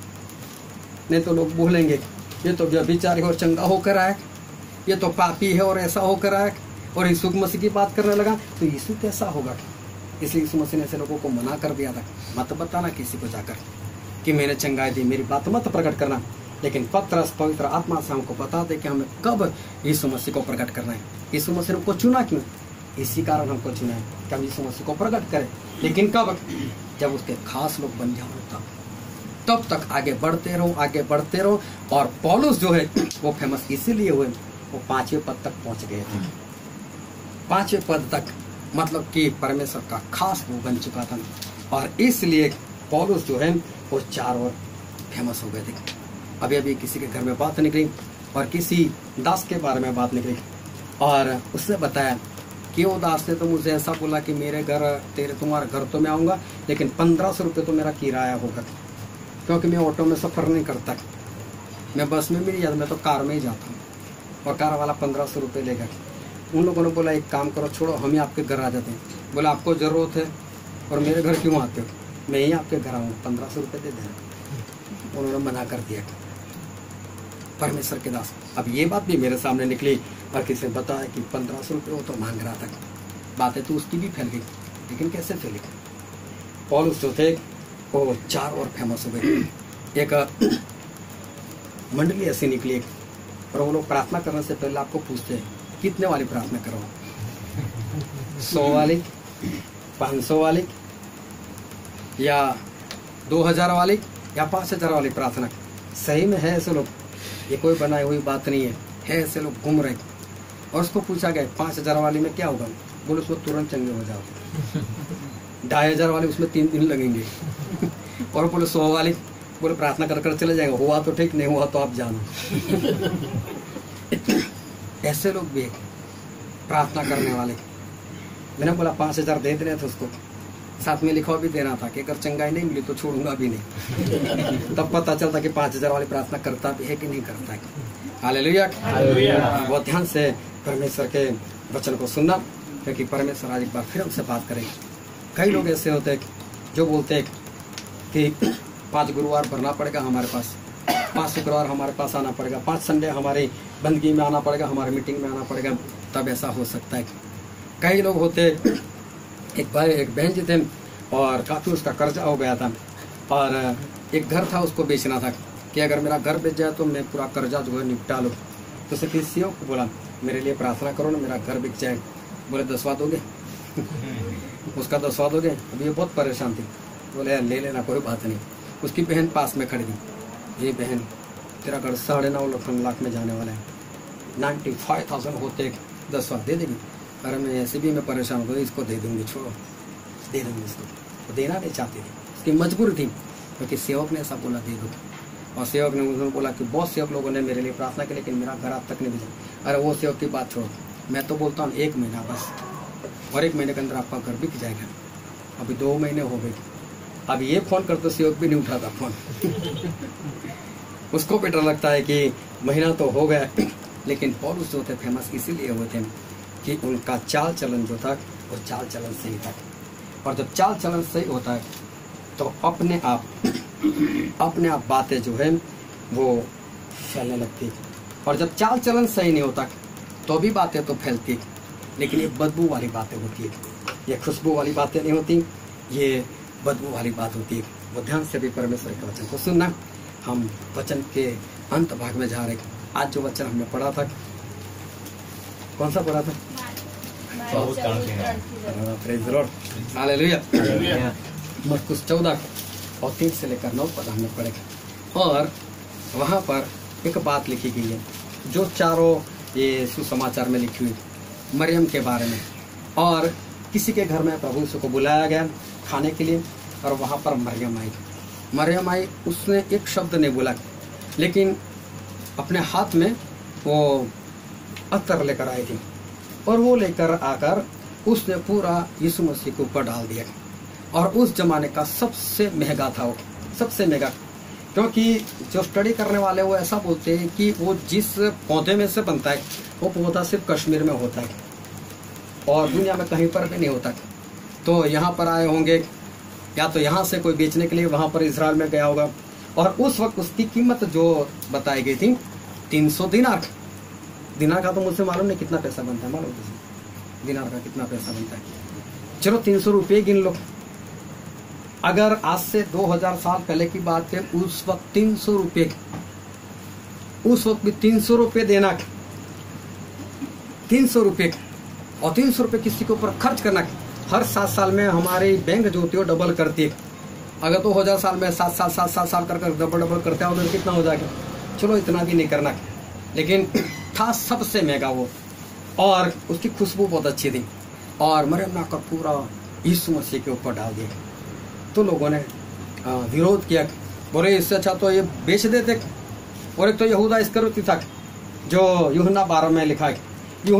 नहीं तो लोग बोलेंगे ये तो व्यभिचारी और चंगा होकर आया, ये तो पापी है और ऐसा होकर आया, और यीशु मसीह की बात करने लगा तो यीशु कैसा होगा। इसलिए यीशु मसीह ने ऐसे लोगों को मना कर दिया था, मत बताना किसी को जाकर कि मैंने चंगाई दी, मेरी बात मत प्रकट करना। लेकिन पत्रस पवित्र आत्मा से हमको बता दे कि हमें कब यीशु मसीह को प्रकट करना है। यीशु मसीह ने हमको चुना क्यों? इसी कारण हमको चुना है कि हम यीशु मसीह को प्रकट करें। लेकिन कब? जब उसके खास लोग बन जाओ तब तक आगे बढ़ते रहो। और पौलुस जो है वो फेमस इसीलिए हुए, वो 5वें पद तक पहुंच गए थे। 5वें पद तक मतलब कि परमेश्वर का खास वो बन चुका था। और इसलिए पौलुस जो है वो 4 और फेमस हो गए थे। अभी किसी के घर में बात निकली और किसी दास के बारे में बात निकली, और उसने बताया कि वो दास ने तो मुझे ऐसा बोला कि मेरे घर तुम्हारे घर तो मैं आऊँगा, लेकिन 1500 रुपये तो मेरा किराया होगा, क्योंकि मैं ऑटो में सफ़र नहीं करता, मैं बस में भी नहीं जाता, मैं तो कार में ही जाता हूँ, और कार वाला 1500 रुपये लेगा। उन लोगों ने बोला एक काम करो, छोड़ो हम ही आपके घर आ जाते हैं। बोला आपको ज़रूरत है और मेरे घर क्यों आते हो, मैं ही आपके घर आऊँगा, 1500 रुपये दे देना। उन्होंने मना कर दिया। परमेश्वर के दास, अब ये बात भी मेरे सामने निकली और किसी ने बताया कि 1500 रुपये वो तो मांग रहा था। बातें तो उसकी भी फैल गई, लेकिन कैसे फैली? पौलुस जो थे वो 4 और फेमस हो गए। एक मंडली ऐसी निकली, और वो लोग प्रार्थना करने से पहले आपको पूछते हैं कितने वाली प्रार्थना करो, 100 वाली, 500 वाली, या 2000 वाली, या 5000 वाली प्रार्थना। सही में है ऐसे लोग, ये कोई बनाई हुई बात नहीं है ऐसे लोग घूम रहे। और उसको पूछा गया 5000 वाली में क्या होगा? बोले उसमें तुरंत चंगे हो जाओ। 2500 वाली उसमें 3 दिन लगेंगे। और बोले 100 वाली, बोले प्रार्थना कर कर चले जाएंगे, हुआ तो ठीक, नहीं हुआ तो आप जानो। ऐसे लोग भी प्रार्थना करने वाले। मैंने बोला 5000 दे देना था उसको, साथ में लिखा भी देना था कि अगर चंगाई नहीं मिली तो छोड़ूंगा भी नहीं। तब पता चलता कि 5000 वाली प्रार्थना करता भी है कि नहीं करता है। हालेलुया। बहुत ध्यान से परमेश्वर के वचन को सुनना, क्योंकि परमेश्वर आज एक बार फिर हमसे बात करेंगे। कई लोग ऐसे होते हैं जो बोलते हैं कि 5 गुरुवार भरना पड़ेगा हमारे पास, 5 शुक्रवार हमारे पास आना पड़ेगा, 5 संडे हमारी बंदगी में आना पड़ेगा, हमारी मीटिंग में आना पड़ेगा, तब ऐसा हो सकता है। कई लोग होते, एक भाई एक बहन जी थे और काफ़ी उसका कर्जा हो गया था, और एक घर था उसको बेचना था कि अगर मेरा घर बेच जाए तो मैं पूरा कर्जा जो है निपटा लूँ। तो उसे किसी को बोला मेरे लिए प्रार्थना करो ना, मेरा घर बिक जाए। बोले 10वां दोगे? उसका 10वां दोगे? अभी ये बहुत परेशान थी। बोले यार ले लेना, कोई बात नहीं। उसकी बहन पास में खड़ी थी, ये बहन तेरा घर 9.5 लाख में जाने वाला है, 95,000 होते 10वां दे देगी। अरे मैं ऐसे भी मैं परेशान हो गई, इसको दे दूंगी, छोड़ो दे दूंगी इसको। तो देना नहीं चाहती थी, उसकी मजबूरी थी, क्योंकि सेवक ने ऐसा बोला दे दो। और सेवक ने उन्होंने बोला कि बहुत सेवक लोगों ने मेरे लिए प्रार्थना की, लेकिन मेरा घर आज तक नहीं भेजा। अरे वो सेवक की बात छोड़ो, मैं तो बोलता हूँ 1 महीना बस, और 1 महीने के अंदर आपका घर बिक जाएगा। अभी 2 महीने हो गए, अब ये फोन करते सेवक भी नहीं उठाता फोन। उसको भी डर लगता है कि महीना तो हो गया। लेकिन पौलुस जो थे फेमस इसीलिए हुए थे कि उनका चाल चलन जो था वो चाल चलन सही था। और जब चाल चलन सही होता है तो अपने आप बातें जो है वो फैलने लगती। और जब चाल चलन सही नहीं होता तो भी बातें तो फैलती, लेकिन ये बदबू वाली बातें होती है, ये खुशबू वाली बातें नहीं होती, ये बदबू वाली बात होती है। वो ध्यान से भी परमेश्वर के वचन को सुनना। हम वचन के अंत भाग में जा रहे। आज जो वचन हमने पढ़ा था, कौन सा पढ़ा था? Praise the Lord, hallelujah. मरकुस 14 और 3 से लेकर 9 पद हमने पढ़े और वहाँ पर एक बात लिखी गई है जो चारों ये सुसमाचार में लिखी हुई, मरियम के बारे में। और किसी के घर में प्रभु यीशु को बुलाया गया खाने के लिए और वहाँ पर मरियम आई। उसने एक शब्द नहीं बोला, लेकिन अपने हाथ में वो अत्तर लेकर आई थी और वो लेकर आकर उसने पूरा यीशु मसीह के ऊपर डाल दिया। और उस जमाने का सबसे महंगा था वो, सबसे महंगा। क्योंकि जो स्टडी करने वाले वो ऐसा बोलते हैं कि वो जिस पौधे में से बनता है वो पौधा सिर्फ कश्मीर में होता है और दुनिया में कहीं पर भी नहीं होता। तो यहाँ पर आए होंगे या तो यहाँ से कोई बेचने के लिए वहाँ पर इजराइल में गया होगा और उस वक्त उसकी कीमत जो बताई गई थी 300 दिनार। दिनार का तो मुझसे मालूम नहीं कितना पैसा बनता है, मालूम दिनार का कितना पैसा बनता है? चलो 300 रुपये गिन लो। अगर आज से 2000 साल पहले की बात है, उस वक्त 300 रुपये, उस वक्त भी 300 रुपये देना, 300 रुपये और 300 रुपये किसी के ऊपर खर्च करना। हर 7 साल में हमारी बैंक जो होती है वो डबल करती है। अगर 2000 साल में 7 साल कर डबल करते हो तो कितना हो जाएगा? चलो इतना भी नहीं करना, लेकिन था सबसे महंगा वो और उसकी खुशबू बहुत अच्छी थी। और मरियम का पूरा यीशु मसीह के ऊपर डाल दिया। तो लोगों ने विरोध किया, बोले इससे अच्छा तो ये बेच देते। और एक तो यहूदा इस्करियोती था जो यूहन्ना 12 में लिखा है।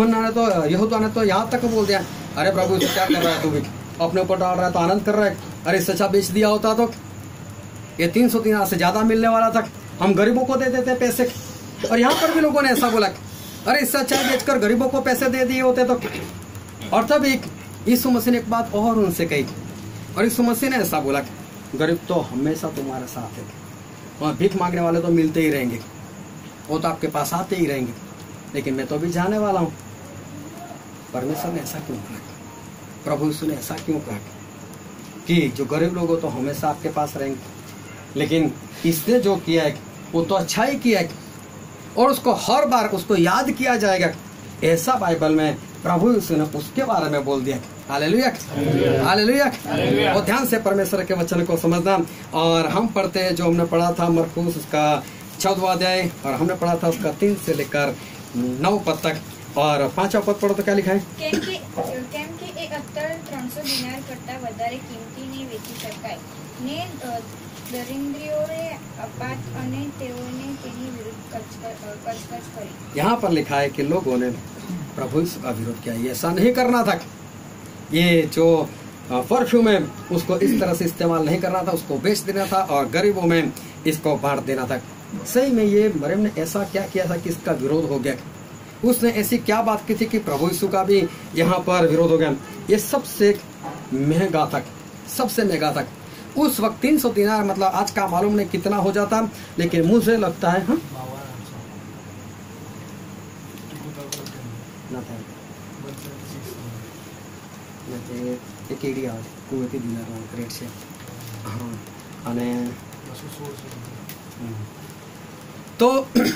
यहूदा ने तो यहाँ तक बोल दिया, अरे प्रभु इसे क्या कर रहा है, तू भी अपने ऊपर डाल रहा है तो आनंद कर रहा है। अरे इससे अच्छा बेच दिया होता तो ये 300 दिनार से ज्यादा मिलने वाला था, हम गरीबों को दे देते पैसे। और यहाँ पर भी लोगों ने ऐसा बोला, अरे इससे अच्छा बेचकर गरीबों को पैसे दे दिए होते तो। और तब यीशु मसीह ने एक बात और उनसे कही, और यीशु मसीह ने ऐसा बोला, गरीब तो हमेशा तुम्हारे साथ है और भीख मांगने वाले तो मिलते ही रहेंगे, वो तो आपके पास आते ही रहेंगे, लेकिन मैं तो अभी जाने वाला हूँ। परमेश्वर ने ऐसा क्यों कहा? प्रभु यीशु ने ऐसा क्यों कहा कि जो गरीब लोग हो तो हमेशा आपके पास रहेंगे? लेकिन इसने जो किया है वो तो अच्छा ही किया है और उसको हर बार उसको याद किया जाएगा। ऐसा बाइबल में प्रभु यीशु ने उसके बारे में बोल दिया। Hallelujah, hallelujah. और ध्यान से परमेश्वर के वचन को समझना। और हम पढ़ते हैं जो हमने पढ़ा था मरकुस उसका 14वां अध्याय और हमने पढ़ा था उसका 3 से लेकर 9 पद तक। और 5वां पद पढ़ो तो क्या लिखा है? કેમ કે એક અત્તર 300 દિનાર કરતા વધારે કિંમતીને વેચી શકાય ને દરિદ્રીઓએ અપાત અને તેઓને તેની વિરુદ્ધ કચકચ કરી। यहाँ पर लिखा है कि लोगों ने प्रभु यीशु का विरोध किया। ये ऐसा नहीं करना था। ये जो परफ्यूम है उसको इस तरह से इस्तेमाल नहीं करना था, उसको बेच देना था और गरीबों में इसको बांट देना था। सही में ये मरियम ने ऐसा क्या किया था कि इसका विरोध हो गया? उसने ऐसी क्या बात की थी कि प्रभु यीशु का भी यहाँ पर विरोध हो गया? ये सबसे महंगा था, सबसे महंगा था। उस वक्त 300 दिनार मतलब आज का मालूम नहीं कितना हो जाता, लेकिन मुझे लगता है तो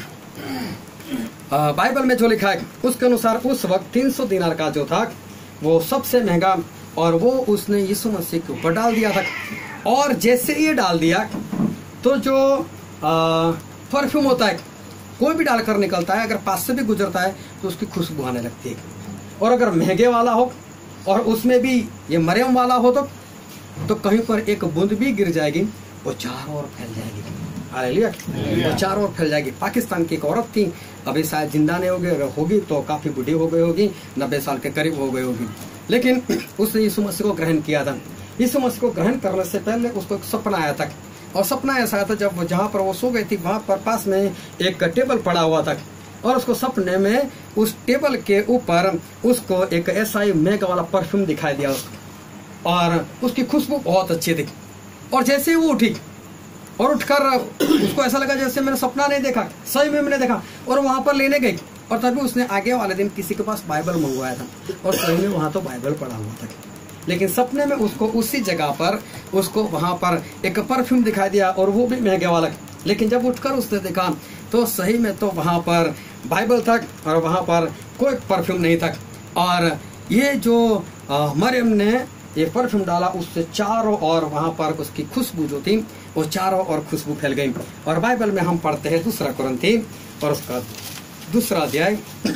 बाइबल में जो लिखा है उसके अनुसार उस वक्त 300 दिनार का जो था वो सबसे महंगा और वो उसने यीशु मसीह के ऊपर डाल दिया था। और जैसे ये डाल दिया तो जो परफ्यूम होता है कोई भी डालकर निकलता है, अगर पास से भी गुजरता है तो उसकी खुशबू आने लगती है। और अगर महंगे वाला हो और उसमें भी ये मरियम वाला हो तो कहीं पर एक बूंद भी गिर जाएगी वो चारों ओर फैल जाएगी। हालेलुया, वो चारों ओर फैल जाएगी। पाकिस्तान की एक औरत थी, अभी शायद जिंदा नहीं होगी तो काफी बुढ़ी हो गई होगी, 90 साल के करीब हो गई होगी, लेकिन उसने यीशु मसीह को ग्रहण किया था। यीशु मसीह को ग्रहण करने से पहले उसको एक सपना आया था और सपना ऐसा आया था जब जहाँ पर वो सो गई थी वहां पर पास में एक टेबल पड़ा हुआ था और उसको सपने में उस टेबल के ऊपर उसको एक ऐसा ही महंगा वाला परफ्यूम दिखाई दिया उसको और उसकी खुशबू बहुत अच्छी थी। और जैसे ही वो उठी और उठकर उसको ऐसा लगा जैसे मैंने सपना नहीं देखा, सही में मैंने देखा, और वहां पर लेने गई। और तभी उसने आगे वाले दिन किसी के पास बाइबल मंगवाया था और सही में वहां तो बाइबल पढ़ा हुआ था। लेकिन सपने में उसको उसी जगह पर उसको वहां पर एक परफ्यूम दिखाई दिया और वो भी महंगे वाला। लेकिन जब उठकर उसने देखा तो सही में तो वहां पर बाइबल था और वहां पर कोई परफ्यूम नहीं था। और ये जो मरियम ने ये परफ्यूम डाला उससे चारों ओर वहां पर उसकी खुशबू जो थी वो चारों ओर खुशबू फैल गई। और बाइबल में हम पढ़ते हैं 2 कुरिन्थी और उसका 2 अध्याय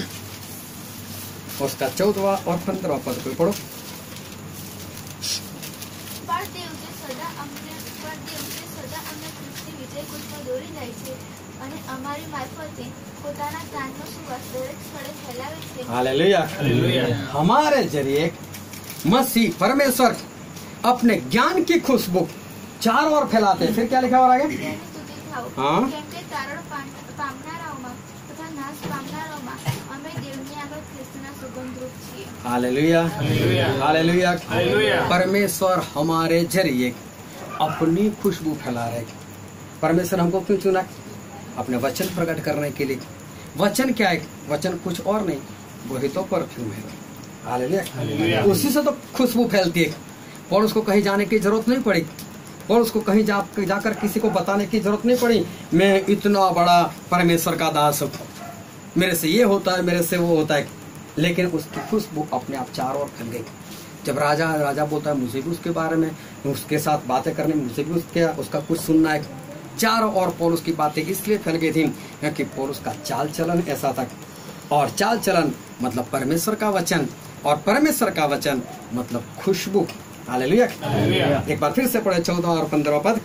उसका 14वां और 15वां पद को पढ़ो। દોરી જાય છે અને અમારી મારફતે પોતાના જ્ઞાનનો સુવાસ દરેક સ્થળે ફેલાવે છે। हालेलुया। हमारे जरिए मसीह परमेश्वर अपने ज्ञान की खुशबू चारों ओर फैलाते हैं। फिर क्या लिखा हो रहा है? તેની સ્તુતિ થાઓ हाँ। કેમ કે તારણ પામનારાઓમાં તથા નાશ પામનારાઓમાં અમે દેવની આગળ ખ્રિસ્તના સુગંધરૂપ છીએ। Hallelujah hallelujah. हालेलुया। परमेश्वर हमारे जरिए अपनी खुशबू फैला रहे। परमेश्वर हमको क्यों चुना? अपने वचन प्रकट करने के लिए। वचन क्या है? वचन कुछ और नहीं, वही तो परफ्यूम है। हालेलुया। उसी से तो खुशबू फैलती है और उसको कहीं जाने की जरूरत नहीं पड़ी और उसको कहीं जाकर किसी को बताने की जरूरत नहीं पड़ी मैं इतना बड़ा परमेश्वर का दास हूँ, मेरे से ये होता है, मेरे से वो होता है। लेकिन उसकी खुशबू अपने आप चारों ओर फैल गई। जब राजा बोलता है मुझे भी उसके बारे में, उसके साथ बातें करने, मुझे भी उसका कुछ सुनना है। चारों ओर पौलुस की बातें इसलिए फैल गई थी क्योंकि पौलुस का चाल चलन ऐसा था। और चाल चलन मतलब परमेश्वर का वचन और परमेश्वर का वचन मतलब खुशबू। हालेलुया। एक बार फिर से पढ़े 14 और 15 पद।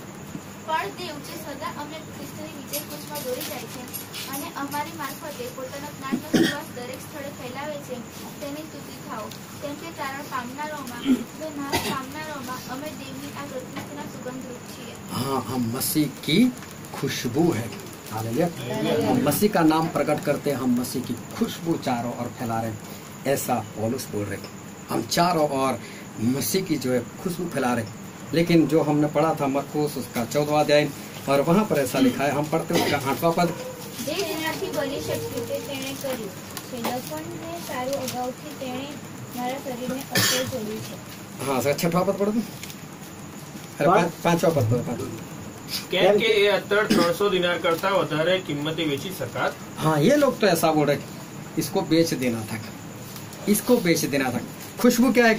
પણ દેવ જે સદા અમને ખ્રિસ્તની વિજય કુશમાં દોરી જાય છે અને અમારી મારફતે પોતાના જ્ઞાનનો સુવાસ દરેક સ્થળે ફેલાવે છે તેની સ્તુતિ થાઓ કેમ કે તારણ પામનારાઓમાં તથા નાશ પામનારાઓમાં અમે દેવની આગળ ખ્રિસ્તના સુગંધરૂપ છીએ। हाँ, हम मसीह की खुशबू है। हालेलुया। हम मसीह का नाम प्रकट करते हैं, हम मसीह की खुशबू चारों ओर फैला रहे हैं। ऐसा पौलुस बोल रहे। हम चारों ओर मसीह की जो है खुशबू फैला रहे। लेकिन जो हमने पढ़ा था मरकुस उसका 14वां अध्याय और वहां पर ऐसा लिखा है, हम पढ़ते हैं उसका 8वां पद। જે જેનાથી બની શકતું તે તેણે કર્યું છે, લખનને સારું અગાઉથી તેણે મારા શરીરને અત્યારે જોડ્યું છે। हाँ सर 6वां पद पढ़ दो। अरे 5वां पद पढ़ो। કેમ કે એ અત્તર 300 દિનાર કરતા વધારે કિંમતે વેચી શકાત। हाँ, ये लोग तो ऐसा बोल रहे इसको बेच देना था, इसको बेच देना था। खुशबू क्या है?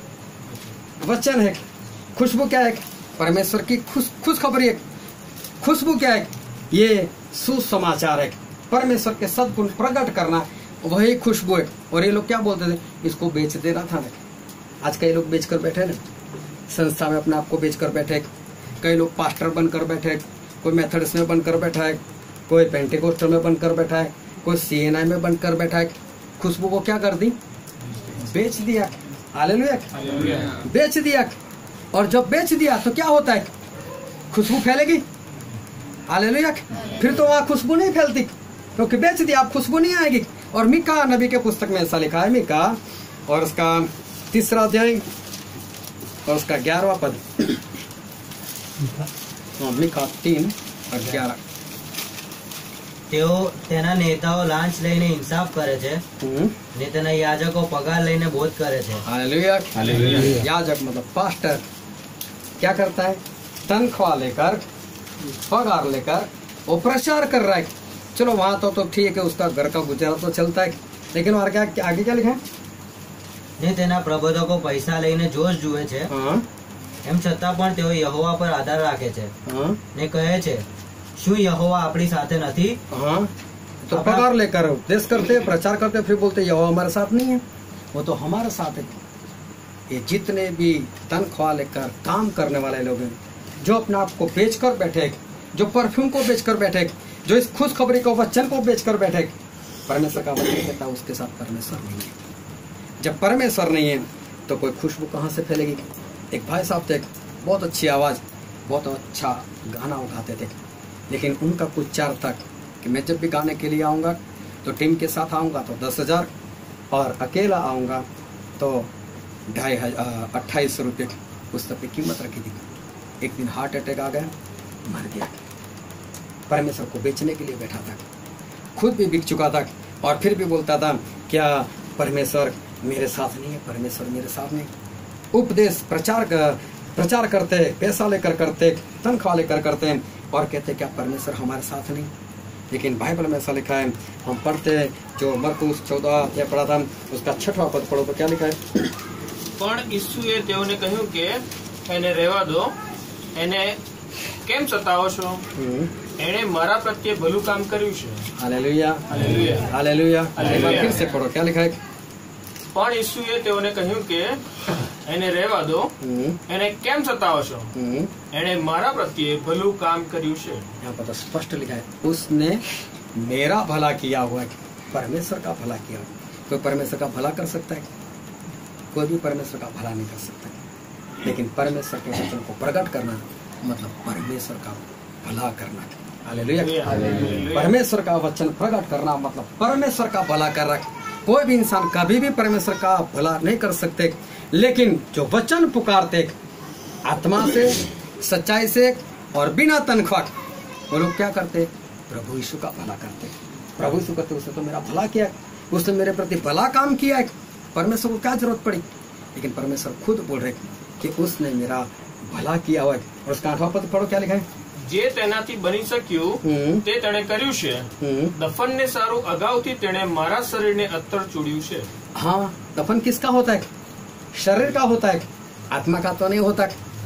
वचन है। खुशबू क्या है? परमेश्वर की खुशखबरी है। खुशबू क्या है? ये सुसमाचार है। परमेश्वर के सद्गुण प्रकट करना वही खुशबू है। और ये लोग क्या बोलते थे? इसको बेच देना था ना। आज कई लोग बेचकर बैठे ना, संस्था में अपने आप को बेचकर बैठे। कई लोग पास्टर बनकर बैठे, कोई मेथडिस्ट में बनकर बैठा है, कोई पेंटिकोस्टल में बनकर बैठा है, कोई सीएनआई में बनकर बैठा है। खुशबू को क्या कर दी? बेच दिया। हालेलुया। बेच दिया। और जब बेच दिया तो क्या होता है? खुशबू फैलेगी। हालेलुया। फिर तो वहां खुशबू नहीं फैलती क्योंकि बेच दिया, अब खुशबू नहीं आएगी। और मीका नबी के पुस्तक में ऐसा लिखा है, मीका और उसका 3रा अध्याय और उसका 11वां पद। मीका 3 और 11। તેઓ તેના નેતાઓ લાંચ લઈને ઇન્સાફ કરે છે ને તેના યાજકો પગાર લઈને બોધ કરે છે। हालेलुया। याजक मतलब पास्टर क्या करता है? तनख्वाह लेकर, पगार लेकर वो प्रचार कर रहा है। चलो वहां तो ठीक है, उसका घर का गुजारा तो चलता है। लेकिन और क्या आगे क्या लिखा है? ને તેના પ્રબોધકો પૈસા લઈને જોશ જુએ છે, हाँ એમ છતાં પણ તેઓ યહોવા પર આધાર રાખે છે हाँ ને કહે છે શું યહોવા આપણી સાથે નથી? हाँ। तो पगार लेकर उपदेश करते, प्रचार करते, फिर बोलते यहोवा हमारे साथ नहीं है। वो तो हमारे साथ है। ये जितने भी तनख्वाह लेकर काम करने वाले लोग हैं, जो अपने आप को बेचकर बैठे, जो परफ्यूम को बेचकर बैठे, जो इस खुशखबरी को वचन को बेचकर बैठे, परमेश्वर का वचन कहता है उसके साथ परमेश्वर नहीं है। जब परमेश्वर नहीं है तो कोई खुशबू कहाँ से फैलेगी? एक भाई साहब थे, बहुत अच्छी आवाज, बहुत अच्छा गाना उठाते थे। लेकिन उनका कुछ चार था कि मैं जब भी गाने के लिए आऊँगा तो टीम के साथ आऊँगा तो 10,000 और अकेला आऊँगा तो 2800 रुपये पुस्तक की कीमत रखी थी। एक दिन हार्ट अटैक आ गया, मर गया। परमेश्वर को बेचने के लिए बैठा था, खुद भी बिक चुका था और फिर भी बोलता था क्या परमेश्वर मेरे साथ नहीं है? परमेश्वर मेरे साथ नहीं। उपदेश प्रचार करते, पैसा लेकर करते, तनख्वाह लेकर करते हैं और कहते क्या परमेश्वर हमारे साथ नहीं। लेकिन बाइबल में ऐसा लिखा है, हम पढ़ते हैं जो मरकुस 14 या पढ़ा था उसका 6वां पद पढ़ो तो क्या लिखा है? પણ ઈસુએ તેઓને કહ્યું કે એને રહેવા દો, એને કેમ સતાવો છો? એણે મારા પ્રત્યે ભલું કામ કર્યું છે। Hallelujah, hallelujah, hallelujah. एक बार फिर से पढ़ो, क्या लिखा है? પણ ઈસુએ તેઓને કહ્યું કે એને રહેવા દો, એને કેમ સતાવો છો? એણે મારા પ્રત્યે ભલું કામ કર્યું છે। यहाँ पर तो स्पष्ट लिखा है, उसने मेरा भला किया हुआ है, परमेश्वर का भला किया। कोई परमेश्वर का भला कर सकता है? कोई भी परमेश्वर का भला नहीं कर सकता। लेकिन परमेश्वर के वचन को प्रकट करना मतलब परमेश्वर का भला करना। हालेलुया। परमेश्वर का वचन प्रकट करना मतलब परमेश्वर का भला कर रहा। कोई भी इंसान कभी भी परमेश्वर का भला नहीं कर सकते, लेकिन जो वचन पुकारते आत्मा से, सच्चाई से और बिना तनख्वाह, वो लोग क्या करते? प्रभु यीशु का भला करते। प्रभु यीशु कहते उसने तो मेरा भला किया, उसने मेरे प्रति भला काम किया है, परमेश्वर को क्या जरूरत पड़ी? लेकिन परमेश्वर खुद बोल रहे कि उसने मेरा भला किया हुआ है। और उसका 8वां पद पढ़ो, क्या लिखा है? જે તેનાથી બની શક્યું તે તેણે કર્યું છે। દફનને સારું અગાઉથી તેણે મારા શરીરને અત્તર ચૂડ્યું છે। हाँ, दफन किसका होता है? शरीर का होता है, आत्मा का तो नहीं होता।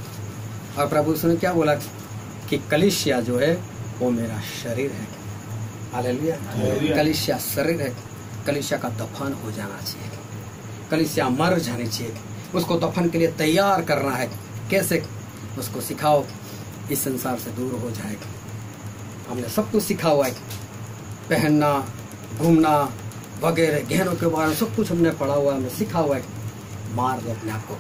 और प्रभु ने क्या बोला कि कलीसिया जो है वो मेरा शरीर है। हालेलुया। कलीसिया शरीर है, कलीसिया का दफन हो जाना चाहिए, कलीसिया मर जानी चाहिए, उसको दफन के लिए तैयार करना है। कैसे? उसको सिखाओ, इस संसार से दूर हो जाएगा। हमने सब कुछ सीखा हुआ है, पहनना, घूमना वगैरह, गहनों के बारे में सब कुछ हमने पढ़ा हुआ है, हमने सीखा हुआ है। मार दो अपने आप को।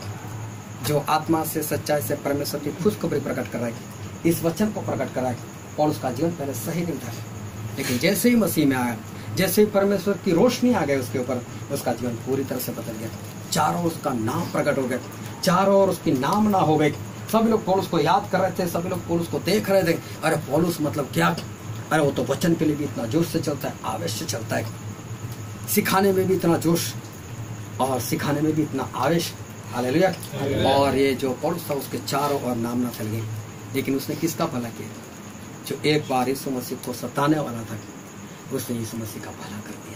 जो आत्मा से, सच्चाई से परमेश्वर की खुशखबरी प्रकट कर रहा है, इस वचन को प्रकट कर रहा है, और उसका जीवन पहले सही नहीं था, लेकिन जैसे ही मसीह में आया, जैसे ही परमेश्वर की रोशनी आ गई उसके ऊपर, उसका जीवन पूरी तरह से बदल गया। चारों उसका नाम प्रकट हो गया, चारों ओर उसकी नाम ना हो गई। सभी लोग पौलुस को याद कर रहे थे, सभी लोग पौलुस को देख रहे थे। अरे पौलुस मतलब क्या? अरे वो तो वचन के लिए भी इतना जोश से चलता है, आवेश से चलता है, सिखाने में भी इतना जोश और सिखाने में भी इतना आवेश। हालेलुया। और ये जो पौलुस था उसके चारों ओर नाम ना फैल गई। लेकिन उसने किसका भला किया? जो एक बार यीशु मसीह को सताने वाला था, उसने यीशु मसीह का भला कर दिया।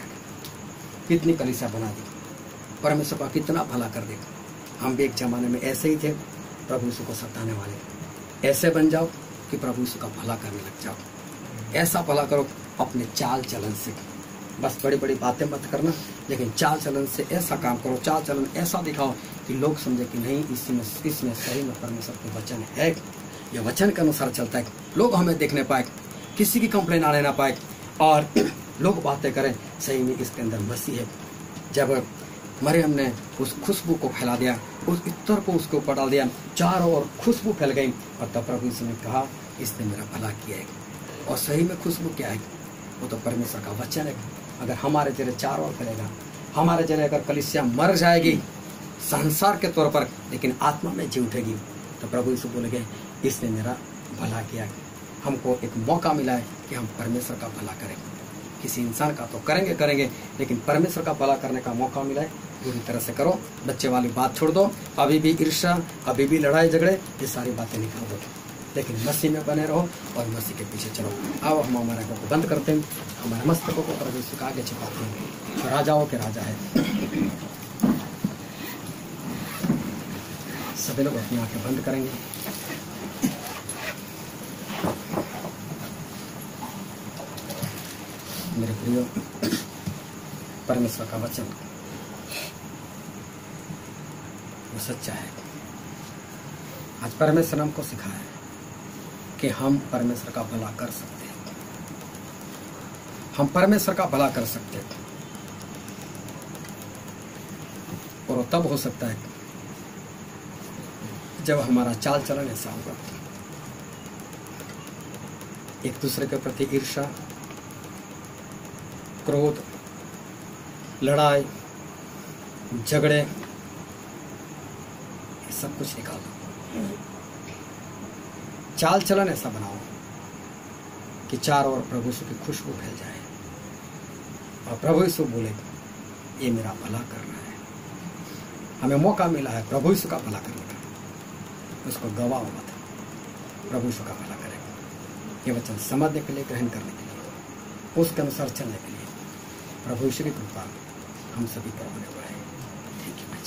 कितनी कलीसिया बना दी, परमेश्वर का कितना भला कर दिया। हम भी एक जमाने में ऐसे ही थे, प्रभु यीशु को सताने वाले। ऐसे बन जाओ कि प्रभु यीशु का भला करने लग जाओ। ऐसा भला करो अपने चाल चलन से, बस बड़ी बड़ी बातें मत करना, लेकिन चाल चलन से ऐसा काम करो, चाल चलन ऐसा दिखाओ कि लोग समझे कि नहीं, इसमें सही में परमेश्वर के वचन है, ये वचन के अनुसार चलता है। लोग हमें देखने पाए, किसी की कंप्लेन आने ना पाए, और लोग बातें करें सही में इसके अंदर मसीह है। जब मरियम ने उस खुशबू को फैला दिया, उस इत्तर को उसके ऊपर डाल दिया, चारों ओर खुशबू फैल गई, और तब प्रभु यीशु ने कहा इसने मेरा भला किया है। और सही में खुशबू क्या है? वो तो परमेश्वर का वचन है। अगर हमारे जरिए चारों ओर फैलेगा, हमारे जरिए अगर कलीसिया मर जाएगी संसार के तौर पर, लेकिन आत्मा में जी उठेगी, तो प्रभु यीशु बोलेंगे इसने मेरा भला किया है। हमको एक मौका मिला है कि हम परमेश्वर का भला करें। किसी इंसान का तो करेंगे, लेकिन परमेश्वर का भला करने का मौका मिला है, पूरी तरह से करो। बच्चे वाली बात छोड़ दो, अभी भी ईर्ष्या, अभी भी लड़ाई झगड़े, ये सारी बातें निकाल दो, लेकिन मसीह में बने रहो और मसीह के पीछे चलो। आओ हम हमारे आंखों को बंद करते हैं, हमारे मस्तकों को प्रभु यीशु के आगे छिपाते हैं। जो राजाओं के राजा है, सभी लोग अपनी आंखें बंद करेंगे। मेरे प्रियो, परमेश्वर का वचन वो सच्चा है। आज परमेश्वर ने हमको सिखाया है कि हम परमेश्वर का भला कर सकते हैं, हम परमेश्वर का भला कर सकते हैं। और वो तब हो सकता है जब हमारा चाल चलन ऐसा होगा, एक दूसरे के प्रति ईर्ष्या, क्रोध, लड़ाई, झगड़े, ये सब कुछ निकाल दो। चाल चलन ऐसा बनाओ कि चारों ओर प्रभु यीशु की खुशबू फैल जाए, और प्रभु यीशु बोले ये मेरा भला कर रहा है, हमें मौका मिला है प्रभु यीशु का भला करने का, उसको गवाओ मत, प्रभु यीशु का भला करेगा। ये वचन समझने के लिए, ग्रहण करने के लिए, उसके अनुसार चलने के लिए प्रभु यीशु की कृपा हम सभी पर होने वाली है।